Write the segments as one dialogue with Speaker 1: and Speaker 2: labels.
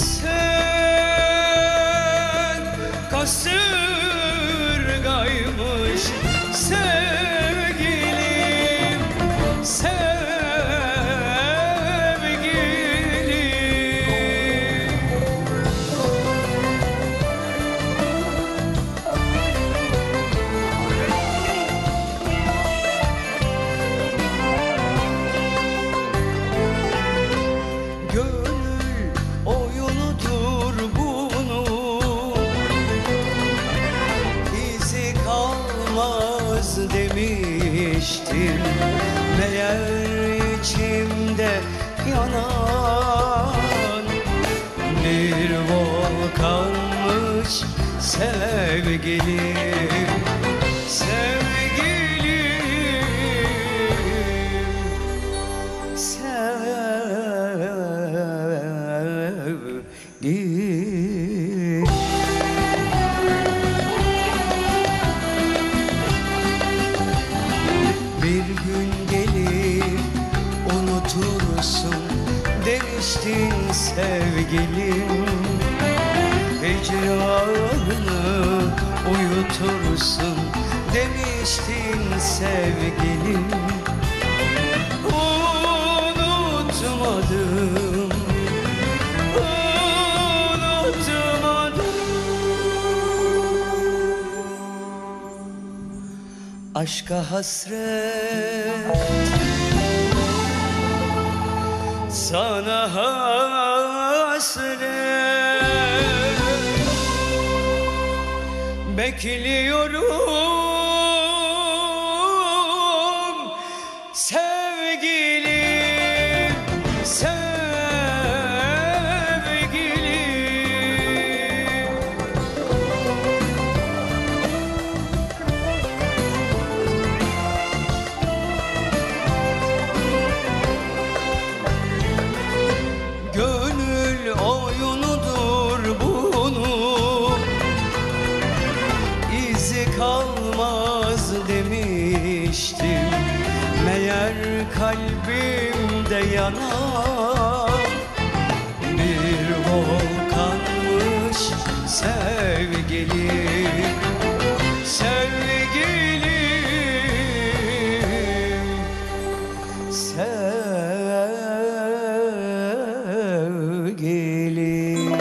Speaker 1: Sen kasırgaymış sevgilim, sevgilim. Gönül oyunudur bunun, izi kalmaz demiştim. Meğer içimde yanan bir volkanmış sevgilim, sevgilim, sevgilim. Bir gün gelir unutursun demiştin sevgilim. Hicranını uyutursun demiştin sevgilim. Unutmadım, unutmadım. Aşka hasret, sana hasret. Bekliyorum sevgilim, sevgilim. Gönül oyunudur bunun, izi kalmaz demiştim. Meğer kalbimde yanan bir volkanmış sevgilim, sevgilim, sevgilim.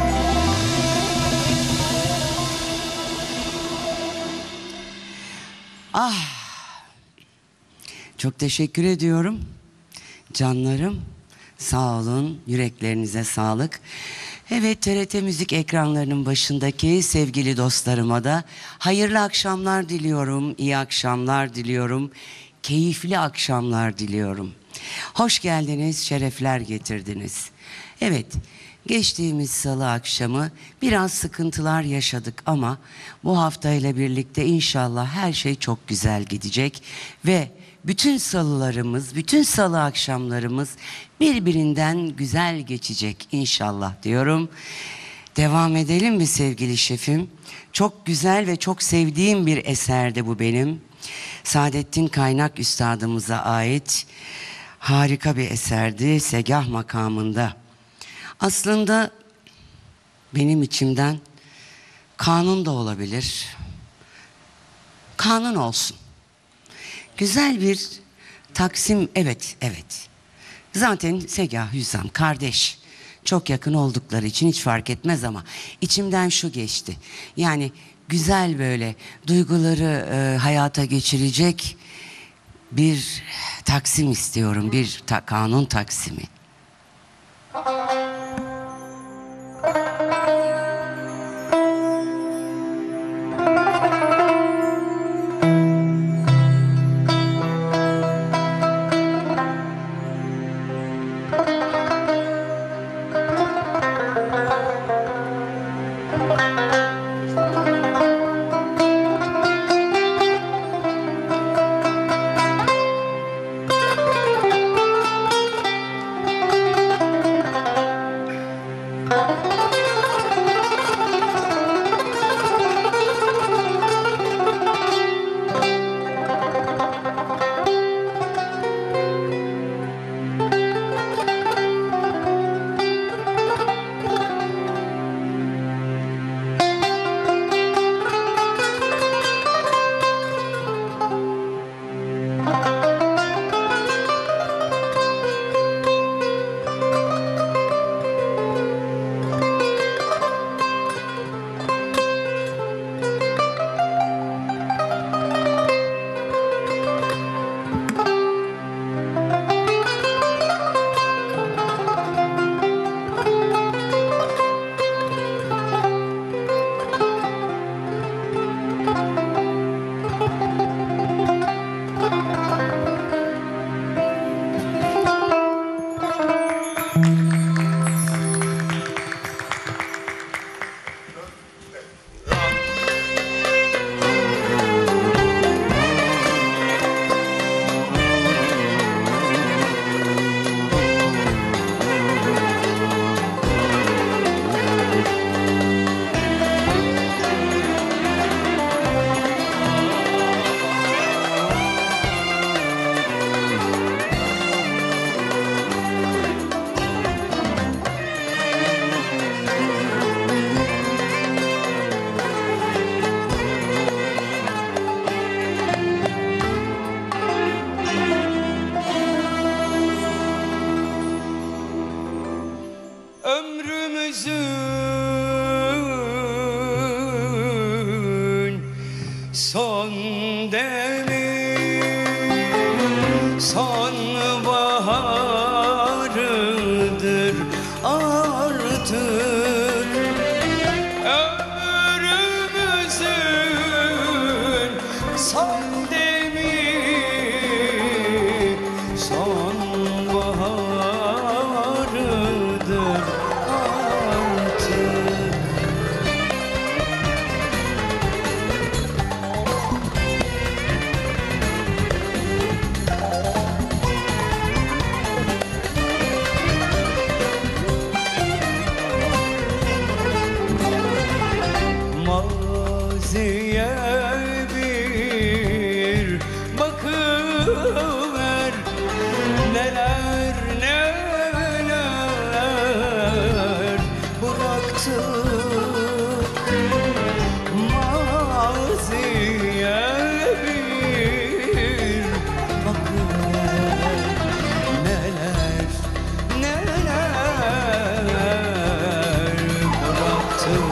Speaker 1: Ah, çok teşekkür ediyorum canlarım. Sağ olun, yüreklerinize sağlık. Evet, TRT Müzik ekranlarının başındaki sevgili dostlarıma da hayırlı akşamlar diliyorum, iyi akşamlar diliyorum, keyifli akşamlar diliyorum. Hoş geldiniz, şerefler getirdiniz. Evet, geçtiğimiz salı akşamı biraz sıkıntılar yaşadık ama bu haftayla birlikte inşallah her şey çok güzel gidecek ve bütün salılarımız, bütün salı akşamlarımız birbirinden güzel geçecek inşallah diyorum. Devam edelim mi sevgili şefim? Çok güzel ve çok sevdiğim bir eserdi bu benim. Saadettin Kaynak üstadımıza ait harika bir eserdi, Segah makamında. Aslında benim içimden kanun da olabilir. Kanun olsun. Güzel bir Taksim, evet. Zaten Segah, Hüsam kardeş. Çok yakın oldukları için hiç fark etmez ama içimden şu geçti. Yani güzel böyle duyguları hayata geçirecek bir Taksim istiyorum. Bir kanun Taksimi.
Speaker 2: son demir, sonbaharıdır artık. Ömrümüzün son demir, sonbaharıdır artık. Maziye bir bakıver, neler neler bıraktık. Maziye bir bakıver, neler neler bıraktık.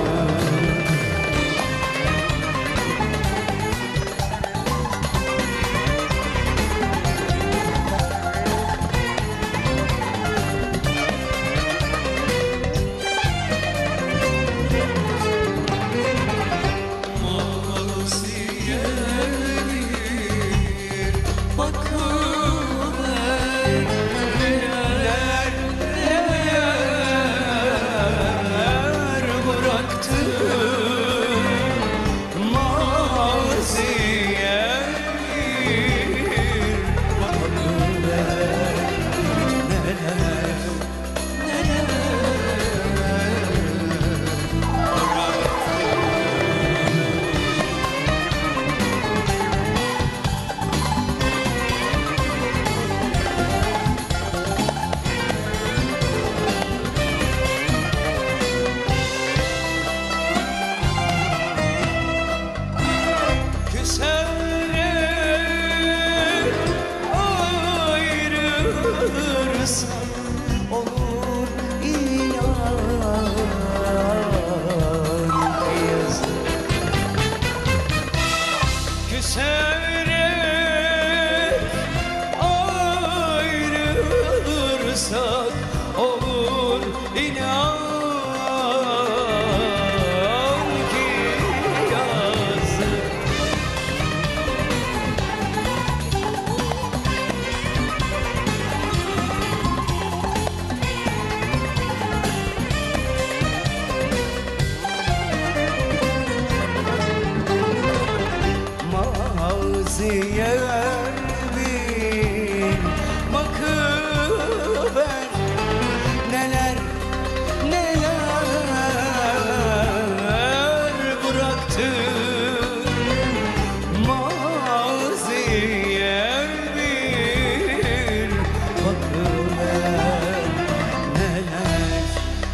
Speaker 2: Olur inan yazık. Küserek ayrılırsak olur inan ki yazık. Maziye bir bakıver, neler neler bıraktın. Maziye bir bakıver, neler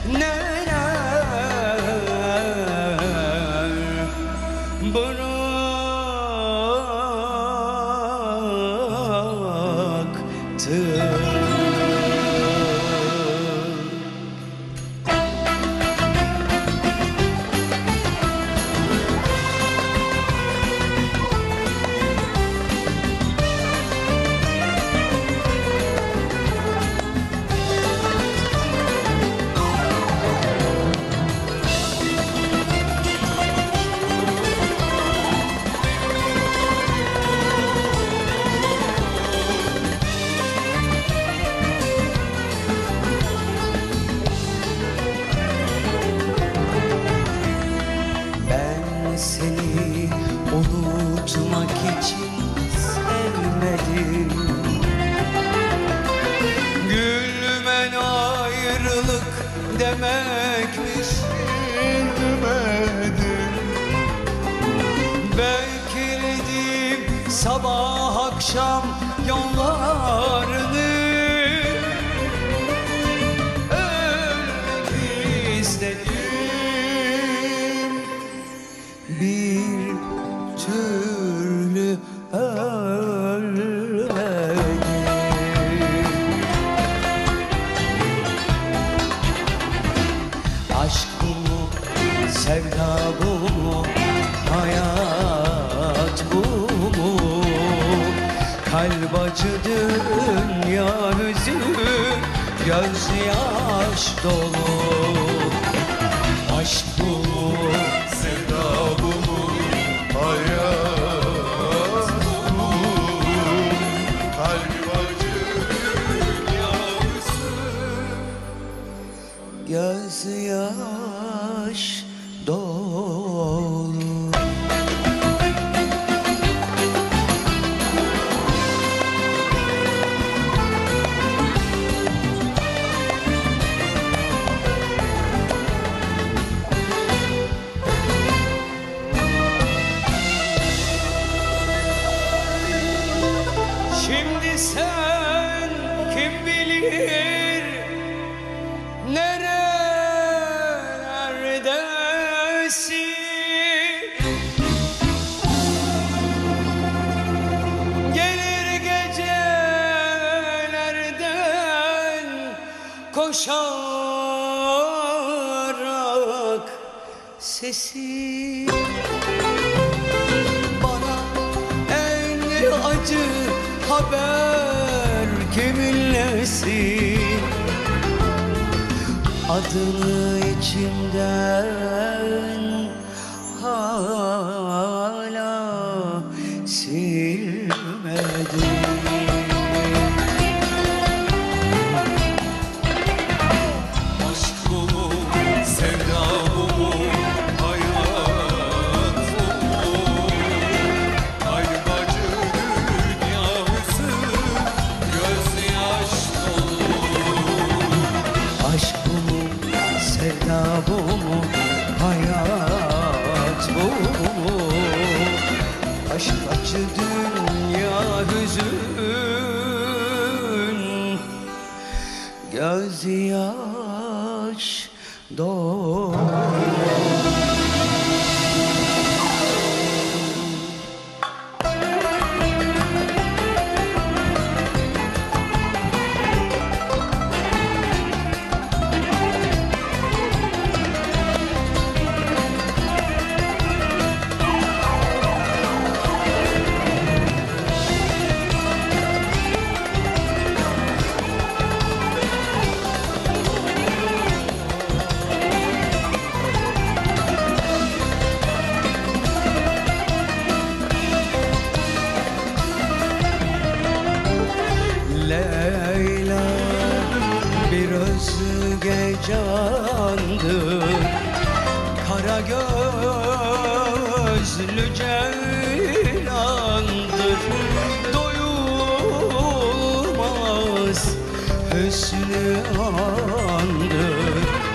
Speaker 2: neler bıraktın. Seni unutmak için sevmedim. Gülmen ayrılık demekmiş demedim. Bekledim sabah akşam yollarını, ölmek istedim. Bir türlü ölmedim. Aşk bu mu, sevda bu mu, hayat kalp acı dünya hüzün, gözyaş dolu. Aşk bu mu, sevda bu mu, hayat bu mu? Kalp acı dünya hüzün, gözyaş dolu. Şimdi sen kim bilir nerelerdesin? Gelir gecelerden koşarak sesin. Bana en acı haber kiminlesin? Adını içimden hala silmedim. Aşk bu mu, sevda bu mu, hayat bu mu? Kalp acı dünya hüzün, gözyaş dolu. Aşk bu mu, sevda bu mu, hayat bu mu? Aşk acı dünya hüzün, gözyaş dolu. Leyla bir özge candır, kara gözlü ceylandır. Doyulmaz hüsnü andır,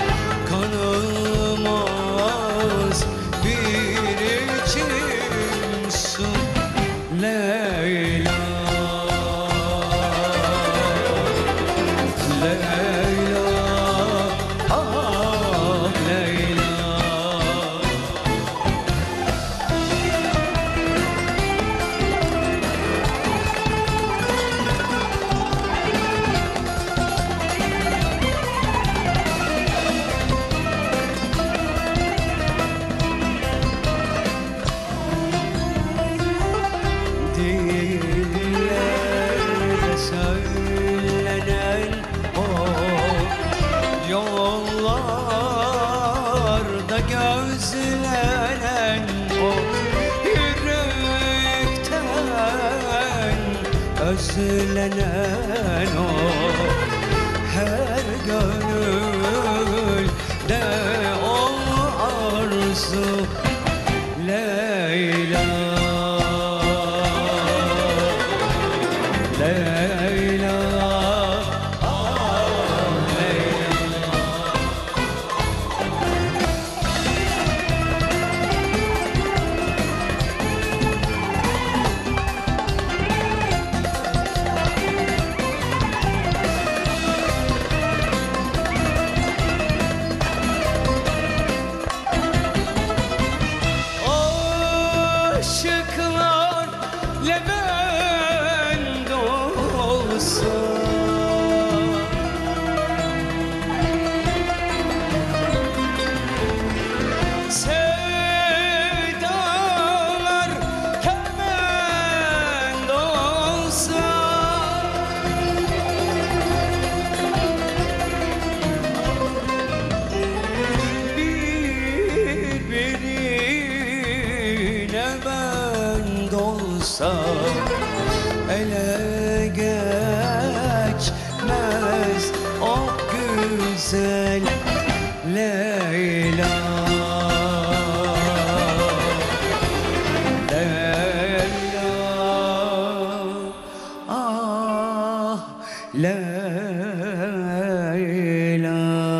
Speaker 2: kanılmaz bir içimsin Leyla. Leyla, ah Leyla. Dillerde söylenen o, yollarda gözlenen o, yürekten özlenen o, her gönülde o arzu Leyla. Leyla, ah Leyla. ele geçmez o güzel Leyla. Leyla, ah Leyla.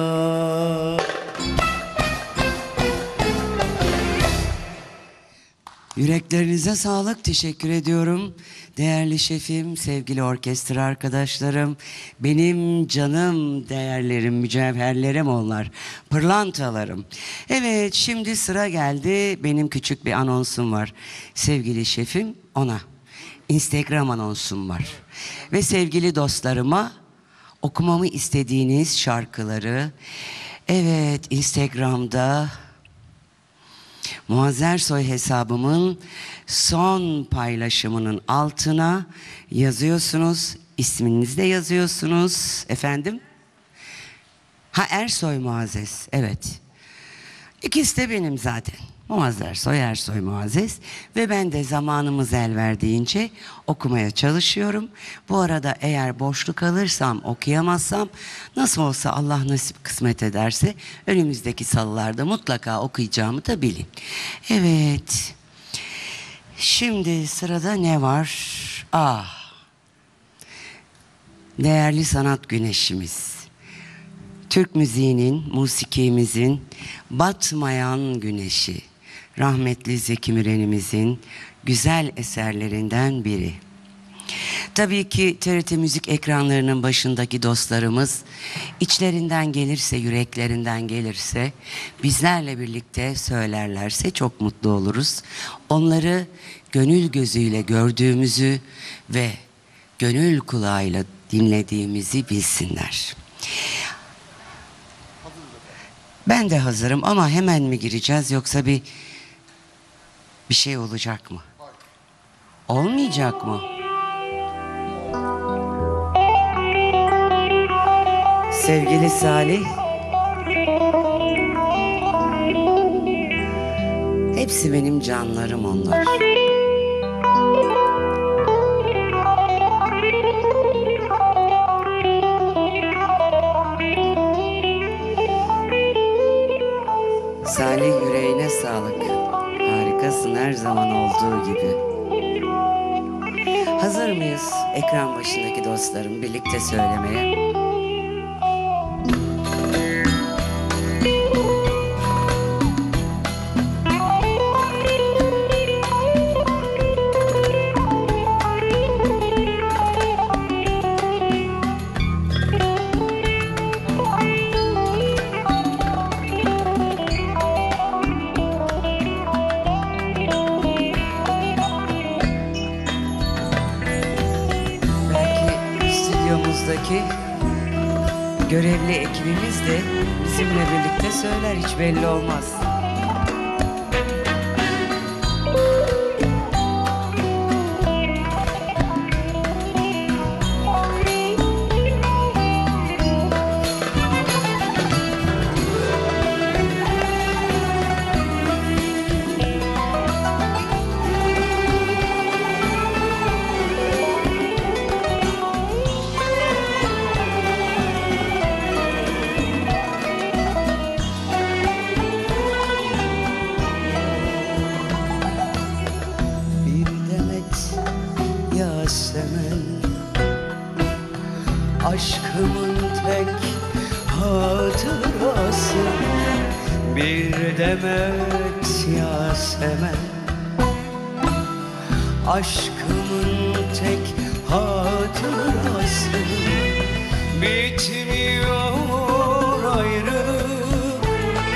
Speaker 1: Yüreklerinize sağlık, teşekkür ediyorum. Değerli şefim, sevgili orkestra arkadaşlarım, benim canım değerlerim, mücevherlerim onlar, pırlantalarım. Evet, şimdi sıra geldi, benim küçük bir anonsum var. Sevgili şefim, ona Instagram anonsum var. Ve sevgili dostlarıma okumamı istediğiniz şarkıları, evet, Instagram'da Muazzer Soy hesabımın son paylaşımının altına yazıyorsunuz. İsminizi de yazıyorsunuz. Efendim? Ha, Ersoy Muazzez. Evet. İkisi de benim zaten. Muazzer Soy, Ersoy Muazzez. Ve ben de zamanımız el verdiğince okumaya çalışıyorum. Bu arada eğer boşluk alırsam, okuyamazsam, nasıl olsa Allah nasip kısmet ederse önümüzdeki salılarda mutlaka okuyacağımı da bilin. Evet. Şimdi sırada ne var? Değerli sanat güneşimiz. Türk müziğinin, musikimizin batmayan güneşi. Rahmetli Zeki Müren'imizin güzel eserlerinden biri. Tabii ki TRT Müzik ekranlarının başındaki dostlarımız içlerinden gelirse, yüreklerinden gelirse, bizlerle birlikte söylerlerse çok mutlu oluruz. Onları gönül gözüyle gördüğümüzü ve gönül kulağıyla dinlediğimizi bilsinler. Ben de hazırım ama hemen mi gireceğiz yoksa bir şey olacak mı? Olmayacak mı? Sevgili Salih, hepsi benim canlarım onlar. Salih, yüreğine sağlık. Harikasın her zaman olduğu gibi. Hazır mıyız ekran başındaki dostlarım birlikte söylemeye? Stüdyomuzdaki görevli ekibimiz de bizimle birlikte söyler, hiç belli olmaz. Aşkımın tek hatırası bir demet Yasemen. Aşkımın tek hatırası bitmiyor ayrılık,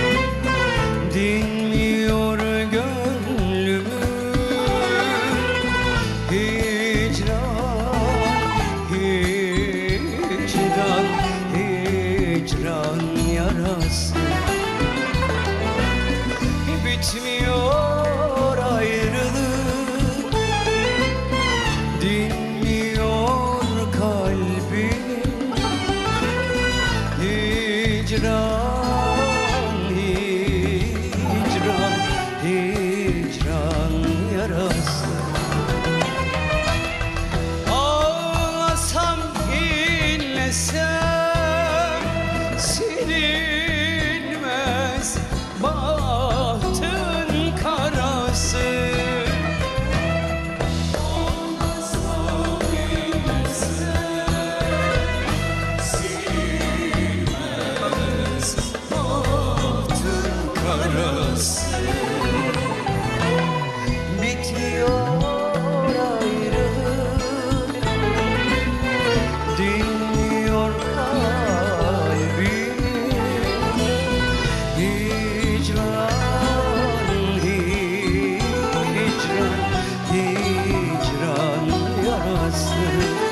Speaker 1: dinmiyor gönlümü hicran yarası. Bitmiyor ayrılık, dinmiyor kalbim hicran
Speaker 2: yarası. Bitmiyor ayrılık, dinmiyor kalbim. Hicran, hicran yarası.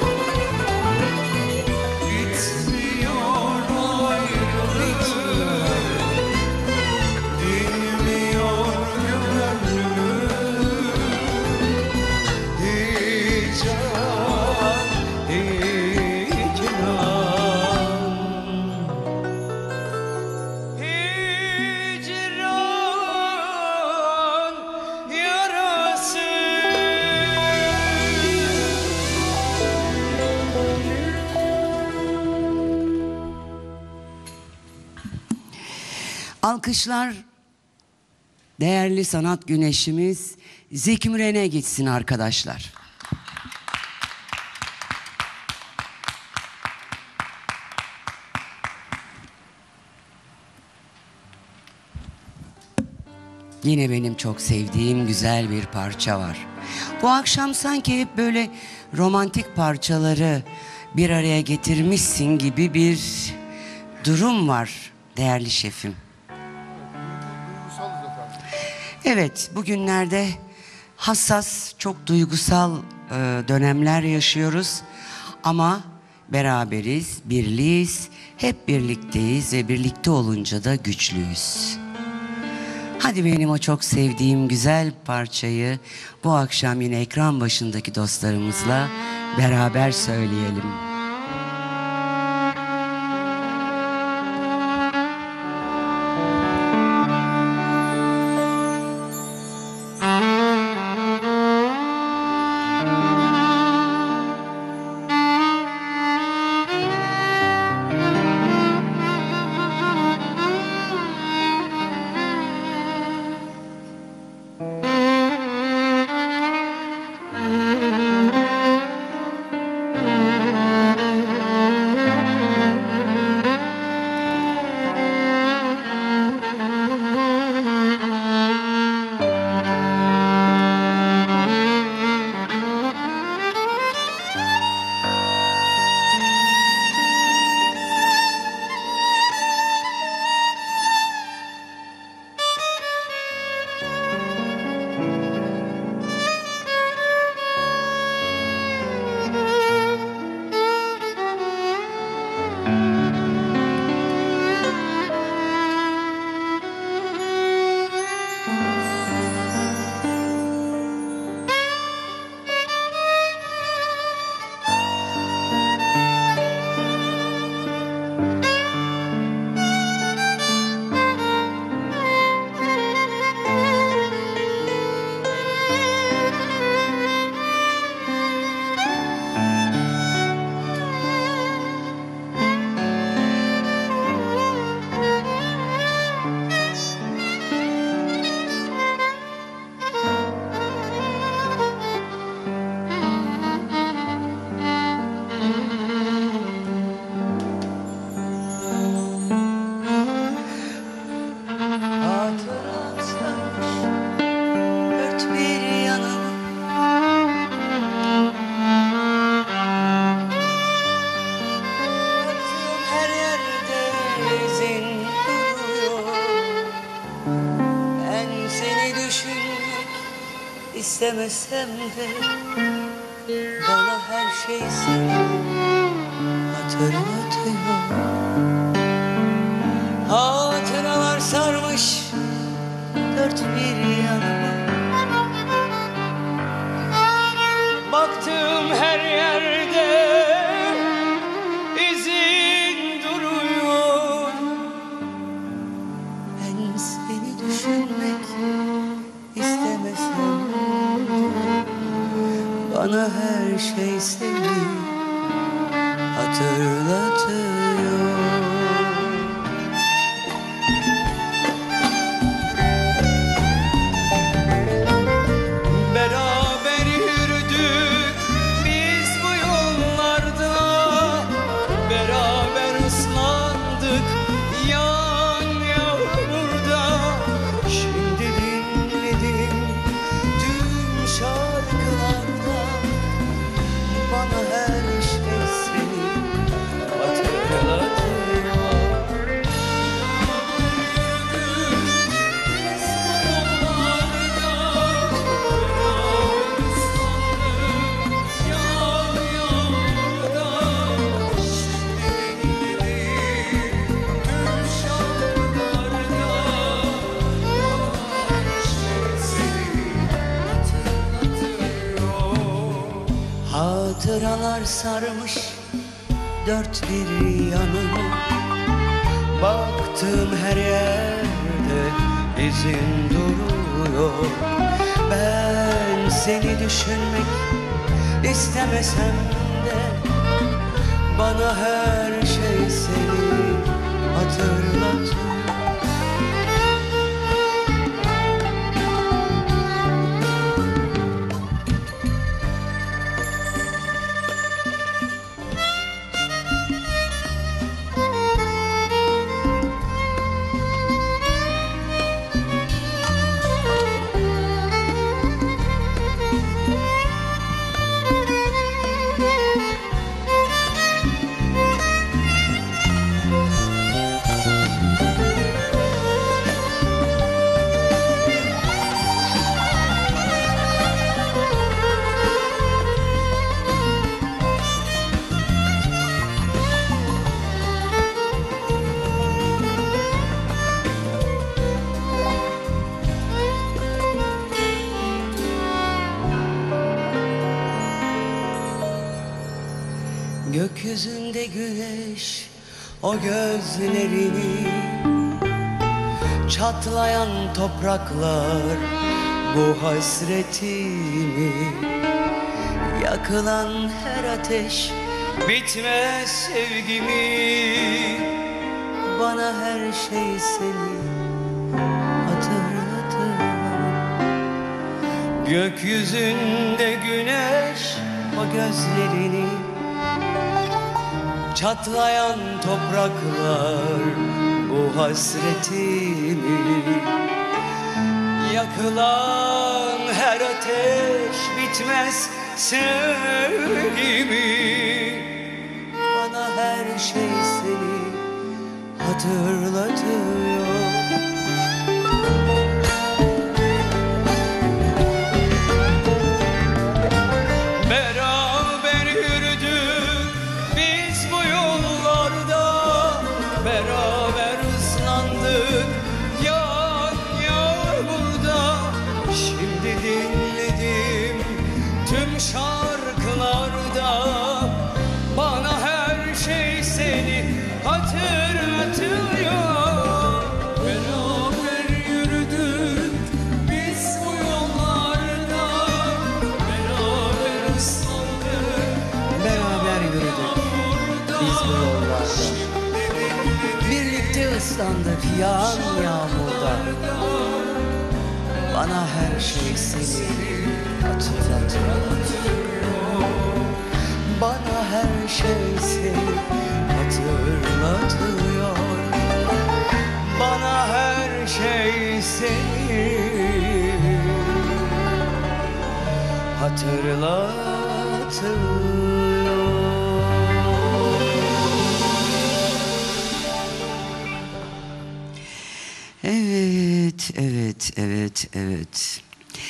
Speaker 2: Bitmiyor ayrılık, dinmiyor gönlüm. Hicran, hicran yarası.
Speaker 1: Alkışlar değerli sanat güneşimiz Zeki Müren'e gitsin arkadaşlar. Yine benim çok sevdiğim güzel bir parça var. Bu akşam sanki hep böyle romantik parçaları bir araya getirmişsin gibi bir durum var değerli şefim. Evet, bugünlerde hassas, çok duygusal dönemler yaşıyoruz. Ama beraberiz, birliyiz, hep birlikteyiz ve birlikte olunca da güçlüyüz. Hadi benim o çok sevdiğim güzel parçayı bu akşam yine ekran başındaki dostlarımızla beraber söyleyelim.
Speaker 2: İstemesem de bana her şey seni hatırlatıyor. Hatıralar sarmış dört bir yanıma. Baktığım her yerde izin duruyor. Ben seni düşünmek istemesem bana her şey seni hatırlatıyor. Beraber yürüdük biz bu yollarda, beraber ıslandık yan yağmurda.
Speaker 1: Hatıralar sarmış dört bir yanımı, baktığım her yerde izin duruyor. Ben seni düşünmek istemesem de bana her şey seni hatırlatıyor. Gökyüzünde güneş o gözlerini, çatlayan topraklar bu hasretimi, yakılan her ateş bitmez sevgimi, bana her şey seni hatırlatır. Gökyüzünde güneş o gözlerini, çatlayan topraklar bu hasretimi, yakılan her ateş bitmez sevgimi, bana her şey seni hatırlatıyor.
Speaker 2: Beraber ıslandık yağmurda. Şimdi dinledim tüm şarkılarda, bana her şey seni hatırlatıyor. Beraber yürüdük biz bu yollarda, beraber ıslandık,
Speaker 1: Beraber yürüdük biz bu yollarda, birlikte ıslandık yağan yağmurda. Bana her şey seni hatırlatıyor. Bana her şey seni hatırlatıyor. Bana her şey seni hatırlatıyor. Evet, evet, evet, evet.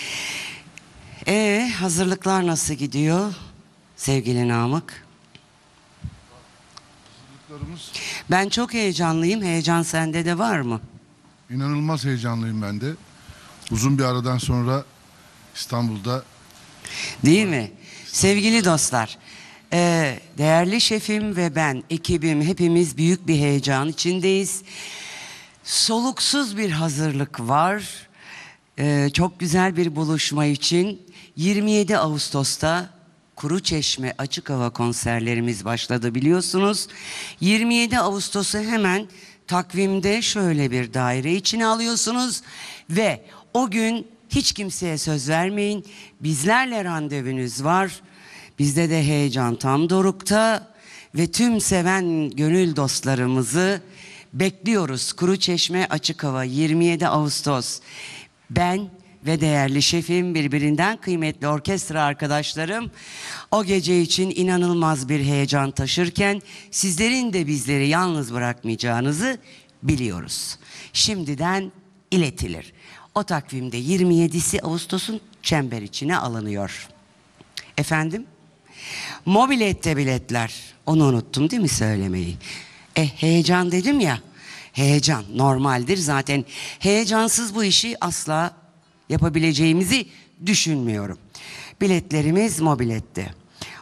Speaker 1: Hazırlıklar nasıl gidiyor sevgili Namık?
Speaker 3: Hazırlıklarımız
Speaker 1: Ben çok heyecanlıyım. Heyecan sende de var mı?
Speaker 3: inanılmaz heyecanlıyım ben de. Uzun bir aradan sonra İstanbul'da
Speaker 1: Değil mi? Sevgili dostlar, değerli şefim ve ben, ekibim hepimiz büyük bir heyecan içindeyiz. Soluksuz bir hazırlık var. Çok güzel bir buluşma için 27 Ağustos'ta Kuruçeşme açık hava konserlerimiz başladı biliyorsunuz. 27 Ağustos'u hemen takvimde şöyle bir daire içine alıyorsunuz ve o gün hiç kimseye söz vermeyin. Bizlerle randevunuz var. Bizde de heyecan tam dorukta ve tüm seven gönül dostlarımızı bekliyoruz. Kuruçeşme açık hava 27 Ağustos. Ben ve değerli şefim, birbirinden kıymetli orkestra arkadaşlarım o gece için inanılmaz bir heyecan taşırken sizlerin de bizleri yalnız bırakmayacağınızı biliyoruz. Şimdiden iletilir. O takvimde 27'si Ağustos'un çember içine alınıyor. Efendim? Mobilette biletler. Onu unuttum değil mi söylemeyi? Heyecan dedim ya. Heyecan normaldir zaten. Heyecansız bu işi asla yapabileceğimizi düşünmüyorum. Biletlerimiz mobilette.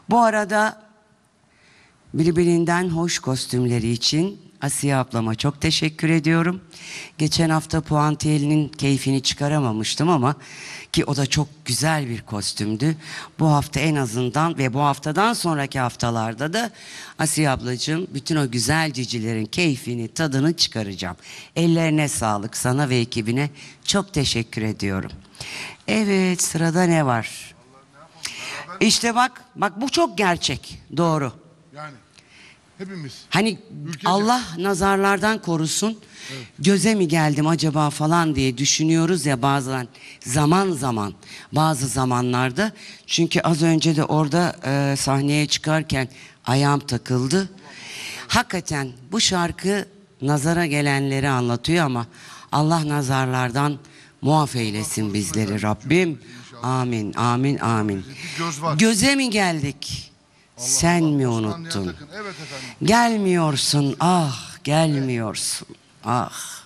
Speaker 1: Bu arada birbirinden hoş kostümleri için Asiye ablama çok teşekkür ediyorum. Geçen hafta puantiyelinin keyfini çıkaramamıştım ama ki o da çok güzel bir kostümdü. Bu hafta en azından ve bu haftadan sonraki haftalarda da Asiye ablacığım bütün o güzel cicilerin keyfini, tadını çıkaracağım. Ellerine sağlık, sana ve ekibine çok teşekkür ediyorum. Evet, sırada ne var? İşte bak bu çok gerçek, doğru.
Speaker 3: Yani hepimiz.
Speaker 1: Hani
Speaker 3: Ülkece.
Speaker 1: Allah nazarlardan korusun.
Speaker 3: Evet.
Speaker 1: Göze mi geldim acaba falan diye düşünüyoruz ya bazen, zaman bazı zamanlarda. Çünkü az önce de orada sahneye çıkarken ayağım takıldı. Hakikaten bu şarkı nazara gelenleri anlatıyor ama Allah nazarlardan muaf eylesin bizleri Rabbim. Amin, amin, amin.
Speaker 3: Bir göz var.
Speaker 1: Göze mi geldik? Sen mi
Speaker 3: Osman
Speaker 1: unuttun?
Speaker 3: Nihat Akın. Evet efendim.
Speaker 1: Gelmiyorsun, ah gelmiyorsun, ah.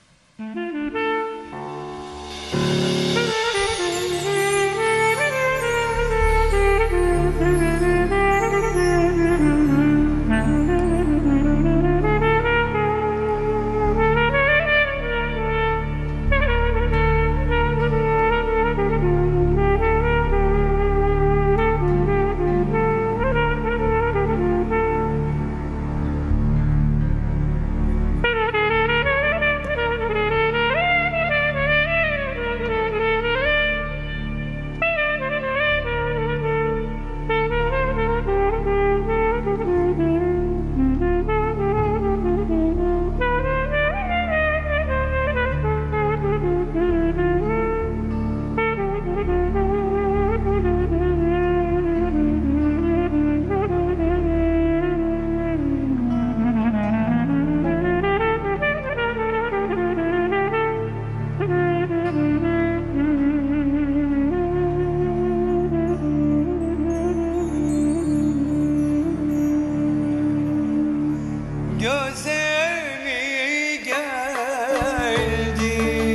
Speaker 2: Göze mi geldi,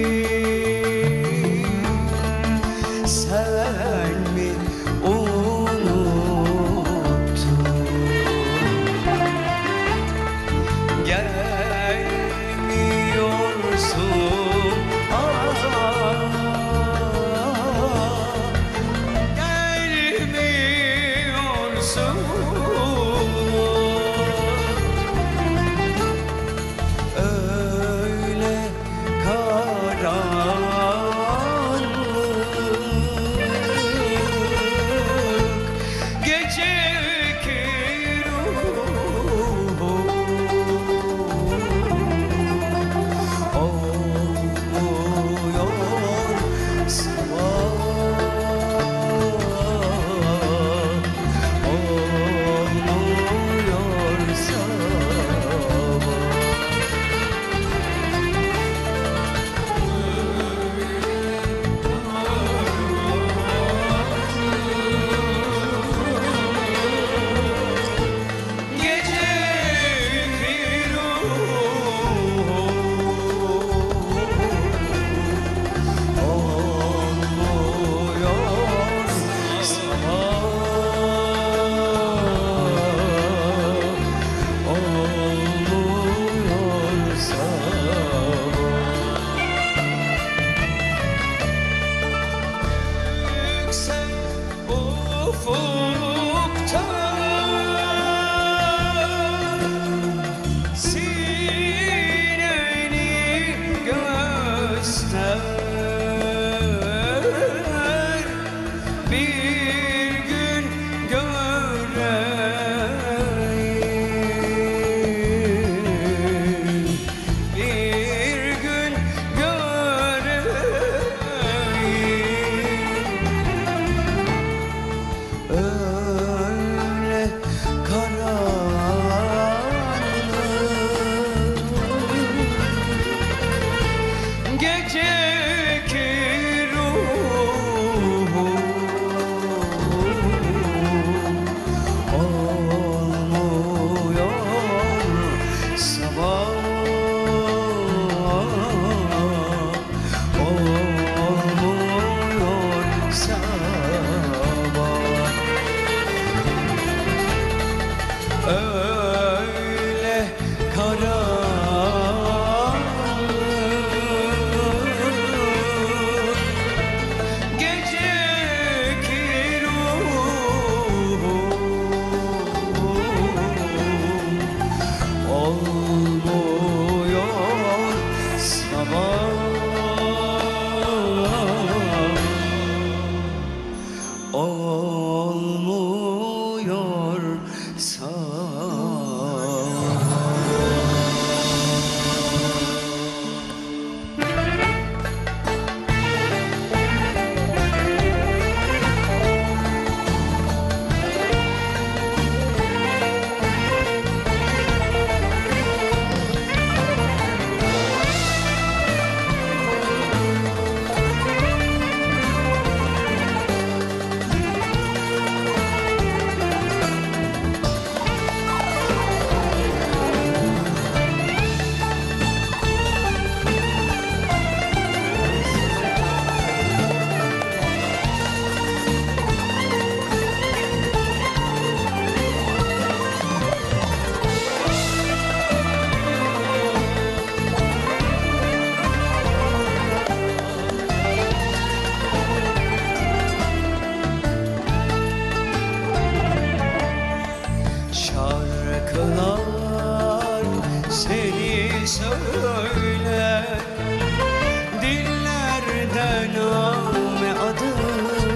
Speaker 2: sen mi unuttun? Gelmiyorsun, gelmiyorsun. Öyle karanlık gece ki ruhum olmuyor sabah, olmuyor sabah. name adım,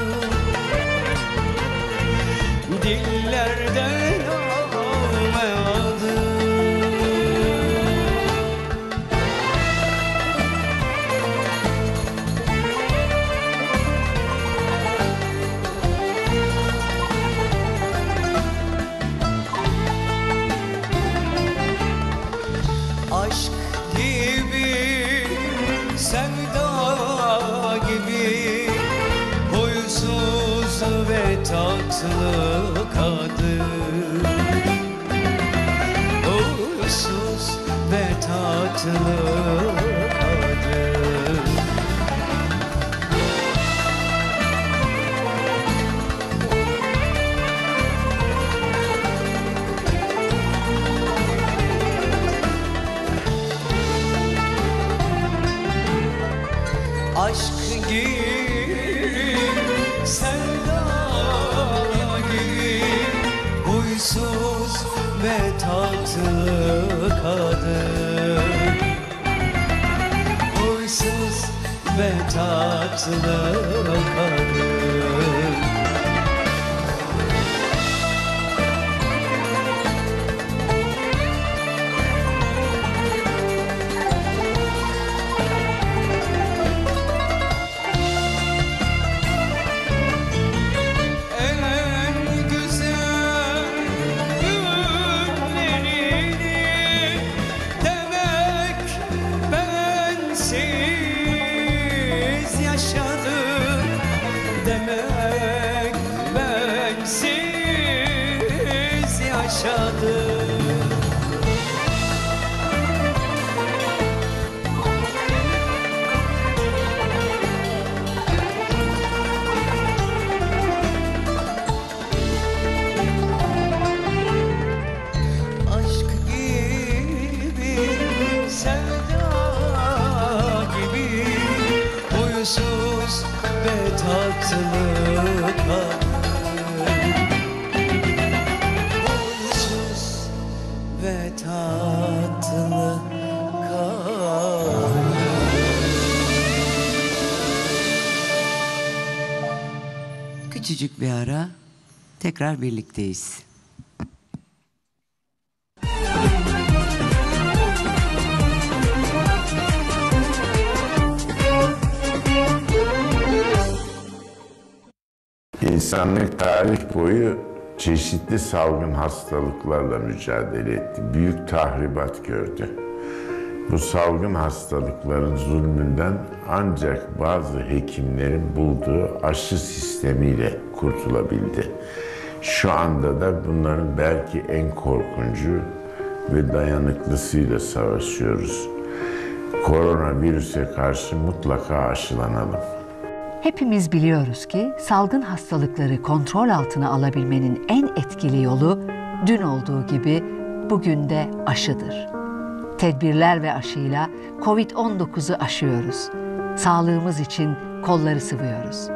Speaker 2: dillerden name adım. Aşk gibi, sevda gibi, huysuz ve tatlı kadın. Huysuz ve tatlı kadın. Aşk gibi, sevda gibi, huysuz ve tatlı kadın. Huysuz ve tatlı kadın. En güzel günlerini demek bensiz yaşadım, demek bensiz yaşadım. Aşk gibi, sevda gibi, huysuz ve tatlı kadın. Huysuz ve tatlı kadın.
Speaker 1: Küçücük bir ara, tekrar birlikteyiz.
Speaker 4: İnsanlık tarih boyu çeşitli salgın hastalıklarla mücadele etti. Büyük tahribat gördü. Bu salgın hastalıkların zulmünden ancak bazı hekimlerin bulduğu aşı sistemiyle kurtulabildi. Şu anda da bunların belki en korkuncu ve dayanıklısıyla savaşıyoruz. Koronavirüse karşı mutlaka aşılanalım.
Speaker 5: Hepimiz biliyoruz ki salgın hastalıkları kontrol altına alabilmenin en etkili yolu dün olduğu gibi bugün de aşıdır. Tedbirler ve aşıyla Covid-19'u aşıyoruz. Sağlığımız için kolları sıvıyoruz.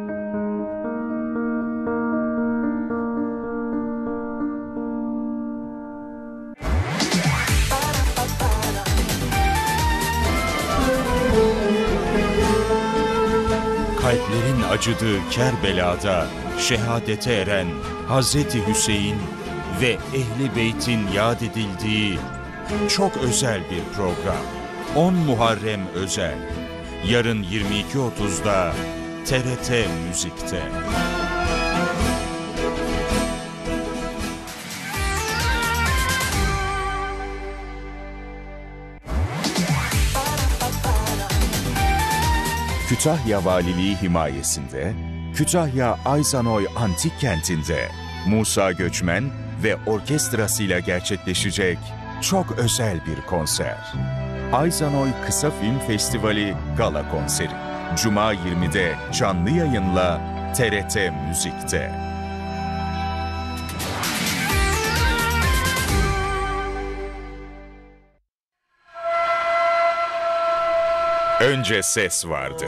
Speaker 6: Kalplerin acıdığı Kerbela'da şehadete eren Hazreti Hüseyin ve Ehli Beyt'in yad edildiği çok özel bir program. 10 Muharrem özel. Yarın 22.30'da TRT Müzik'te. Kütahya Valiliği himayesinde, Kütahya Ayzanoy Antik Kenti'nde Musa Göçmen ve orkestrasıyla gerçekleşecek çok özel bir konser. Ayzanoy Kısa Film Festivali Gala Konseri. Cuma 20'de canlı yayınla TRT Müzik'te. Önce ses vardı.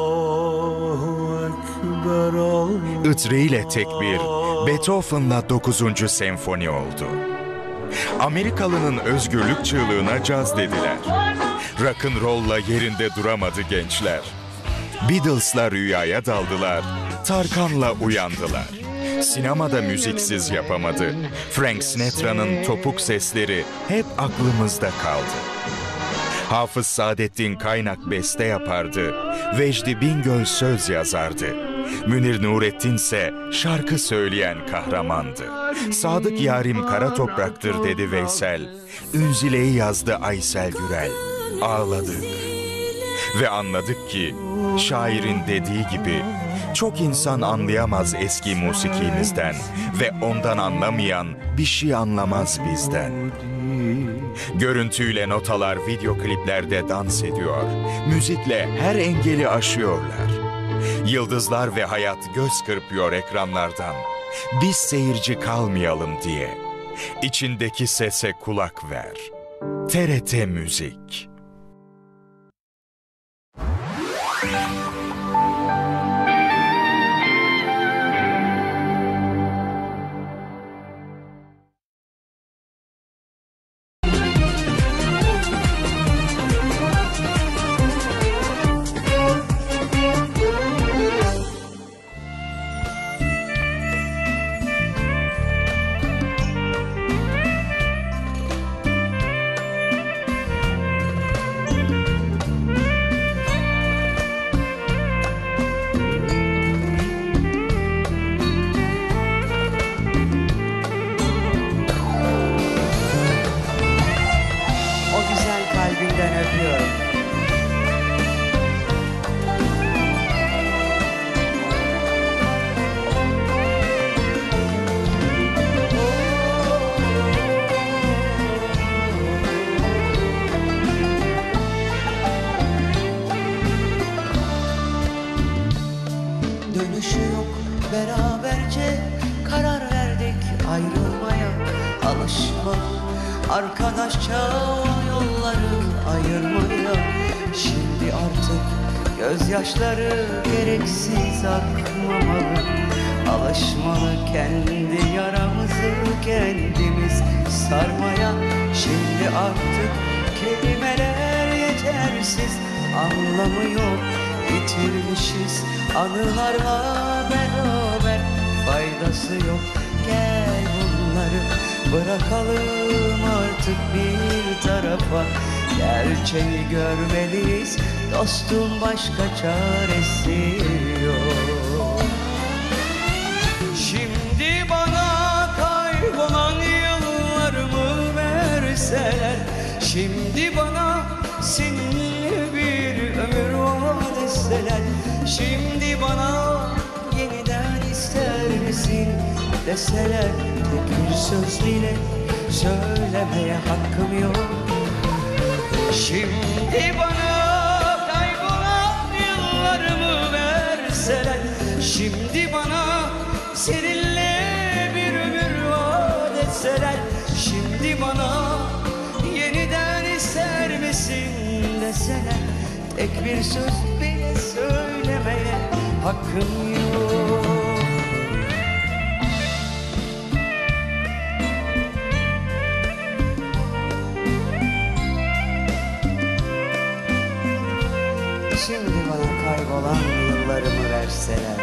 Speaker 6: Itri'yle tekbir, Beethoven'la 9. senfoni oldu. Amerikalı'nın özgürlük çığlığına caz dediler. Rock'n'roll'la yerinde duramadı gençler. Beatles'la rüyaya daldılar, Tarkan'la uyandılar. Sinemada müziksiz yapamadı. Frank Sinatra'nın topuk sesleri hep aklımızda kaldı. Hafız Saadettin Kaynak beste yapardı, Vecdi Bingöl söz yazardı. Münir Nurettin ise şarkı söyleyen kahramandı. Sadık yarim kara topraktır dedi Veysel. Ünzile'yi yazdı Aysel Gürel. Ağladık ve anladık ki şairin dediği gibi çok insan anlayamaz eski musikimizden ve ondan anlamayan bir şey anlamaz bizden. Görüntüyle notalar video kliplerde dans ediyor, müzikle her engeli aşıyorlar. Yıldızlar ve hayat göz kırpıyor ekranlardan. Biz seyirci kalmayalım diye. İçindeki sese kulak ver. TRT Müzik.
Speaker 2: O güzel kalbinden öpüyorum. Dönüşü yok, beraberce karar verdik ayrılmaya. Alışma arkadaşça yolları ayırmaya. Şimdi artık gözyaşları gereksiz akmamalı. Alışmalı kendi yaramızı kendimiz sarmaya. Şimdi artık kelimeler yetersiz, anlamı yok. Bitirmişiz anılarla beraber, faydası yok. Gel bunları bırakalım artık bir tarafa. Gerçeği görmeliyiz dostum, başka çaresi yok. Şimdi bana kaybolan yıllarımı verseler, şimdi bana seninle bir ömür vaat etseler, şimdi bana yeniden ister misin deseler, tek bir söz bile söylemeye hakkım yok. Şimdi bana kaybolan yıllarımı verseler, şimdi bana seninle bir ömür vaat etseler, şimdi bana yeniden ister misin deseler, tek bir söz bile söylemeye hakkım yok. Şimdi bana kaybolan yıllarımı verseler,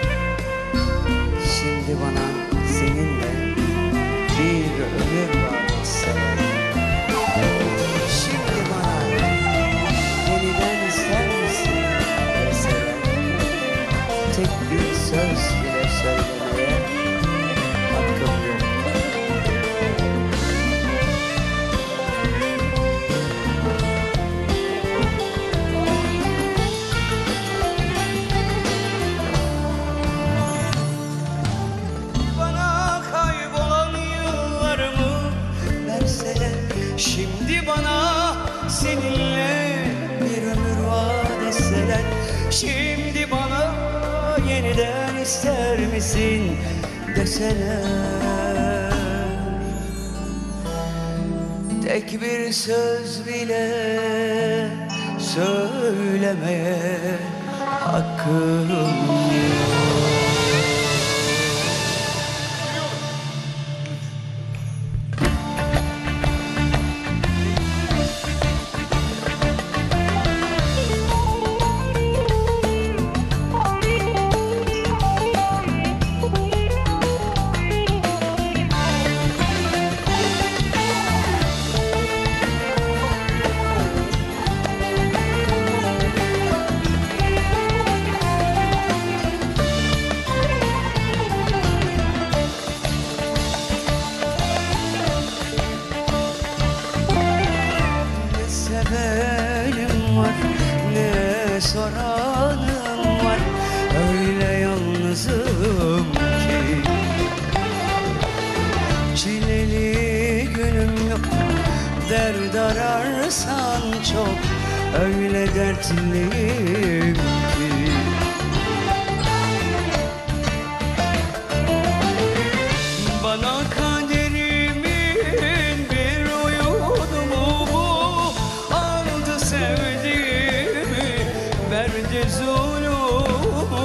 Speaker 2: şimdi bana seninle bir ömür vaat etseler, şimdi bana yeniden ister misin deseler, tek bir söz bile söylemeye hakkım yok. Şimdi bana seninle bir ömür vaat etseler, şimdi bana yeniden ister misin deseler, tek bir söz bile söylemeye hakkım yok.
Speaker 1: yanım var. Öyle yalnızım ki çileli günüm yok. Dert ararsan çok, öyle dertliyim ki. Bana kaderimin bir oyunu mu bu? Aldı sevdiğimi, verdi zulüm.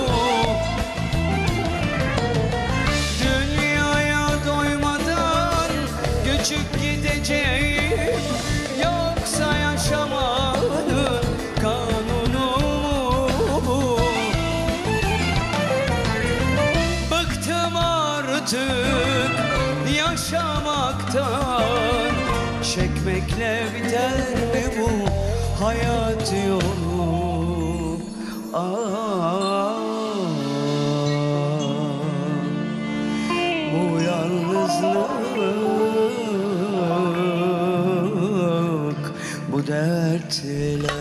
Speaker 1: Dünyaya doymadan göçüp gideceğim, yoksa yaşamanın kanunu mu? Bıktım artık yaşamaktan, çekmekle biter mi bu hayat yolu? Bu yalnızlık, bu dertler.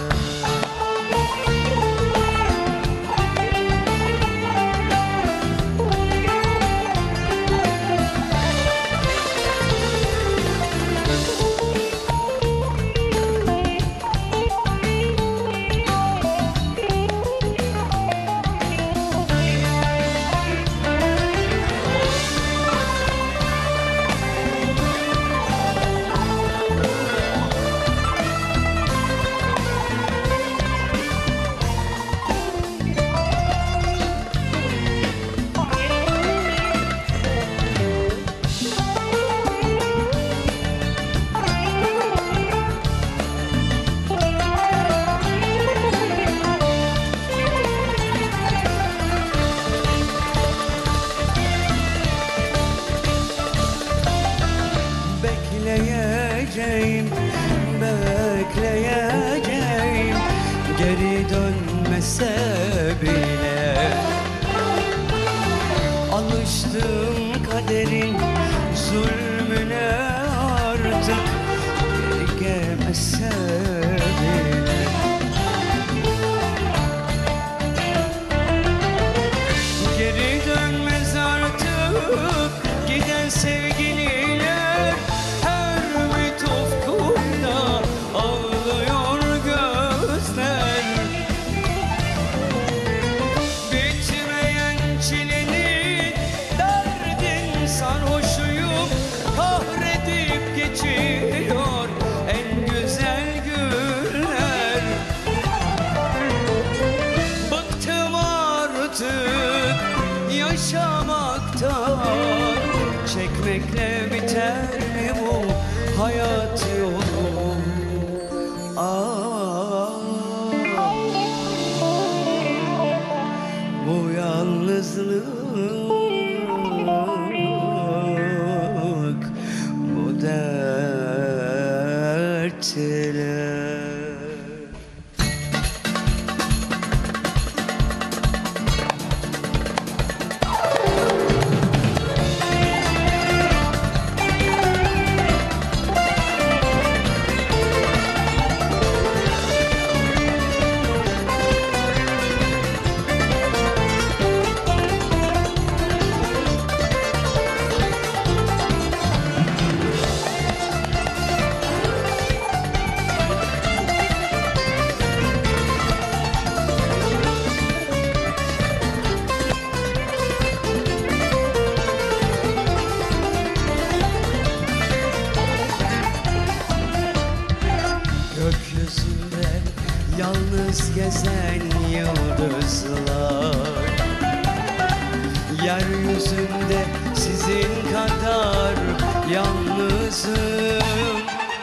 Speaker 1: Bekleyeceğim, bekleyeceğim, geri dönmese bile. Alıştım kaderin zulmüne, artık geri gelmese bile. Geri dönmez artık giden sevgililer, her ümit ufkunda ağlıyor gözler. Bitmeyen çilenin derdin sarhoşuyum, kahredip geçiyor en güzel günler. Bıktım artık yaşamaktan, çekmekle biter mi bu hayat yolu? Bu yalnızlık, bu dertler. Gökyüzünde yalnız gezen yıldızlar, yeryüzünde sizin kadar yalnızım.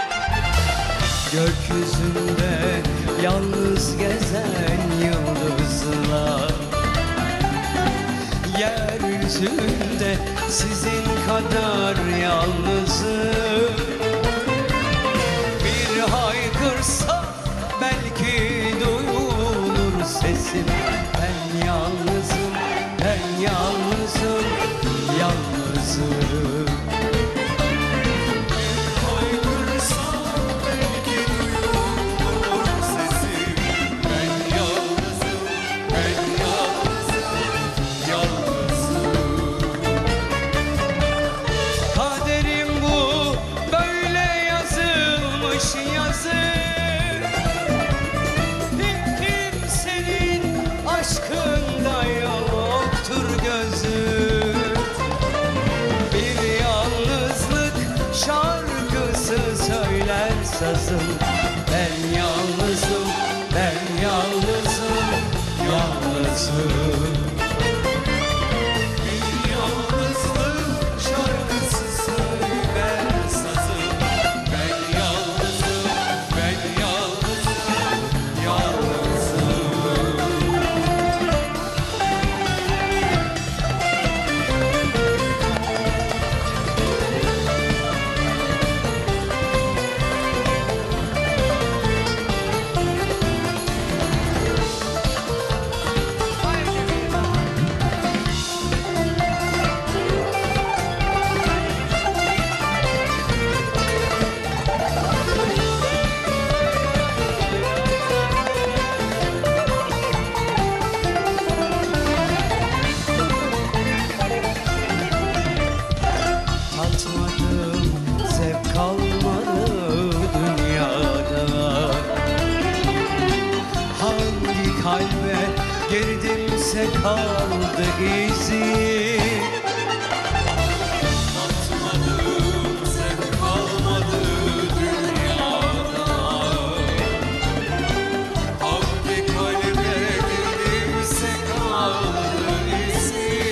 Speaker 1: Gökyüzünde yalnız gezen yıldızlar, yeryüzünde sizin kadar yalnızım. Bir haykırsa belki duyulur sesim. Ben yalnızım, ben yalnızım, yalnızım. Haykırsa belki duyulur sesim. Ben yalnızım,
Speaker 2: sazım. Bir yalnızlık şarkısı söyler sazım. Ben yalnızım, ben yalnızım, yalnızım. Tatmadım, zevk kalmadı dünyada. Hangi kalbe girdimse kaldı izi. Tatmadım, zevk kalmadı dünyada. Hangi kalbe girdimse kaldı izi.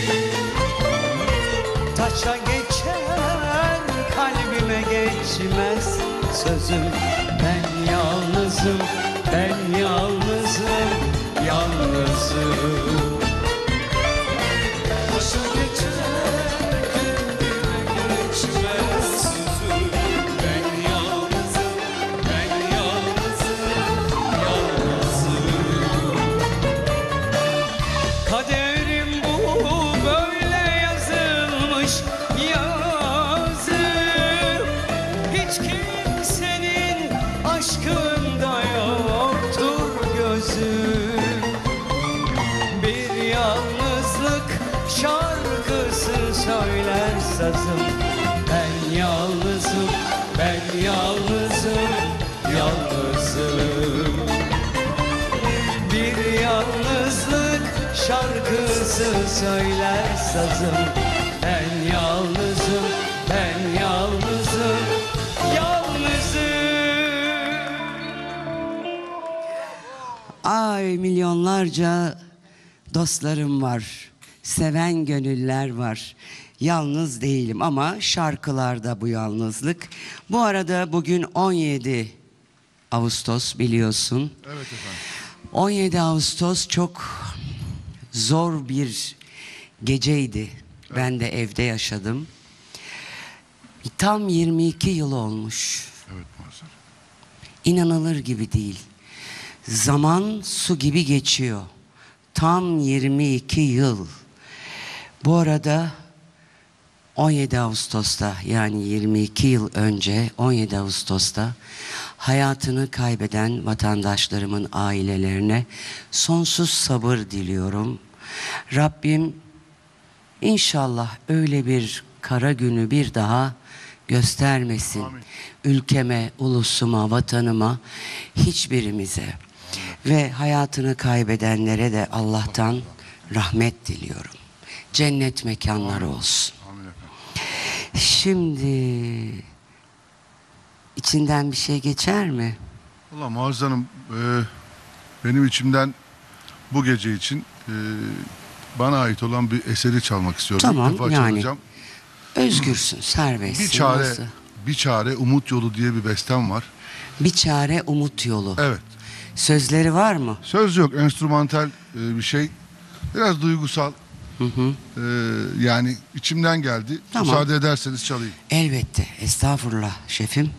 Speaker 2: Taça geçer kalbime geçmez sözüm. Ben yalnızım, ben yalnızım, yalnızım. Taça geçer kalbime geçmez sözüm. Ben yalnızım, ben yalnızım, yalnızım. Kaderim bu böyle yazılmış yazım. Hiç kimsenin aşkında yoktur gözüm. Bir yalnızlık şarkısı söyler sazım. Ben yalnızım, ben yalnızım, yalnızım. Bir yalnızlık şarkısı söyler sazım. Ben yalnızım, ben yalnızım, yalnızım.
Speaker 1: Ay, milyonlarca dostlarım var. Seven gönüller var. Yalnız değilim ama şarkılarda bu yalnızlık. Bu arada bugün 17 Ağustos biliyorsun.
Speaker 3: Evet efendim.
Speaker 1: 17 Ağustos çok zor bir geceydi. Ben de evde yaşadım. Tam 22 yıl olmuş.
Speaker 3: Evet maalesef.
Speaker 1: İnanılır gibi değil. Zaman su gibi geçiyor. Tam 22 yıl. Bu arada 17 Ağustos'ta, yani 22 yıl önce 17 Ağustos'ta hayatını kaybeden vatandaşlarımın ailelerine sonsuz sabır diliyorum. Rabbim inşallah öyle bir kara günü bir daha göstermesin.
Speaker 3: Amin.
Speaker 1: Ülkeme, ulusuma, vatanıma, hiçbirimize. Ve hayatını kaybedenlere de Allah'tan rahmet diliyorum. Cennet mekanları olsun.
Speaker 3: Amin efendim.
Speaker 1: Şimdi içinden bir şey geçer mi?
Speaker 3: Valla Muazzez Hanım, benim içimden bu gece için bana ait olan bir eseri çalmak istiyorum.
Speaker 1: Tamam,
Speaker 3: İlk defa
Speaker 1: yani.
Speaker 3: çalacağım.
Speaker 1: Özgürsün, serbestsin.
Speaker 3: Bir çare,
Speaker 1: Nasıl?
Speaker 3: bir çare Umut Yolu diye bir bestem var.
Speaker 1: Bir çare umut yolu.
Speaker 3: Evet.
Speaker 1: Sözleri var mı?
Speaker 3: Söz yok, enstrümantal bir şey. Biraz duygusal. Yani içimden geldi.
Speaker 1: Tamam.
Speaker 3: Müsaade ederseniz çalayım.
Speaker 1: Elbette. Estağfurullah şefim.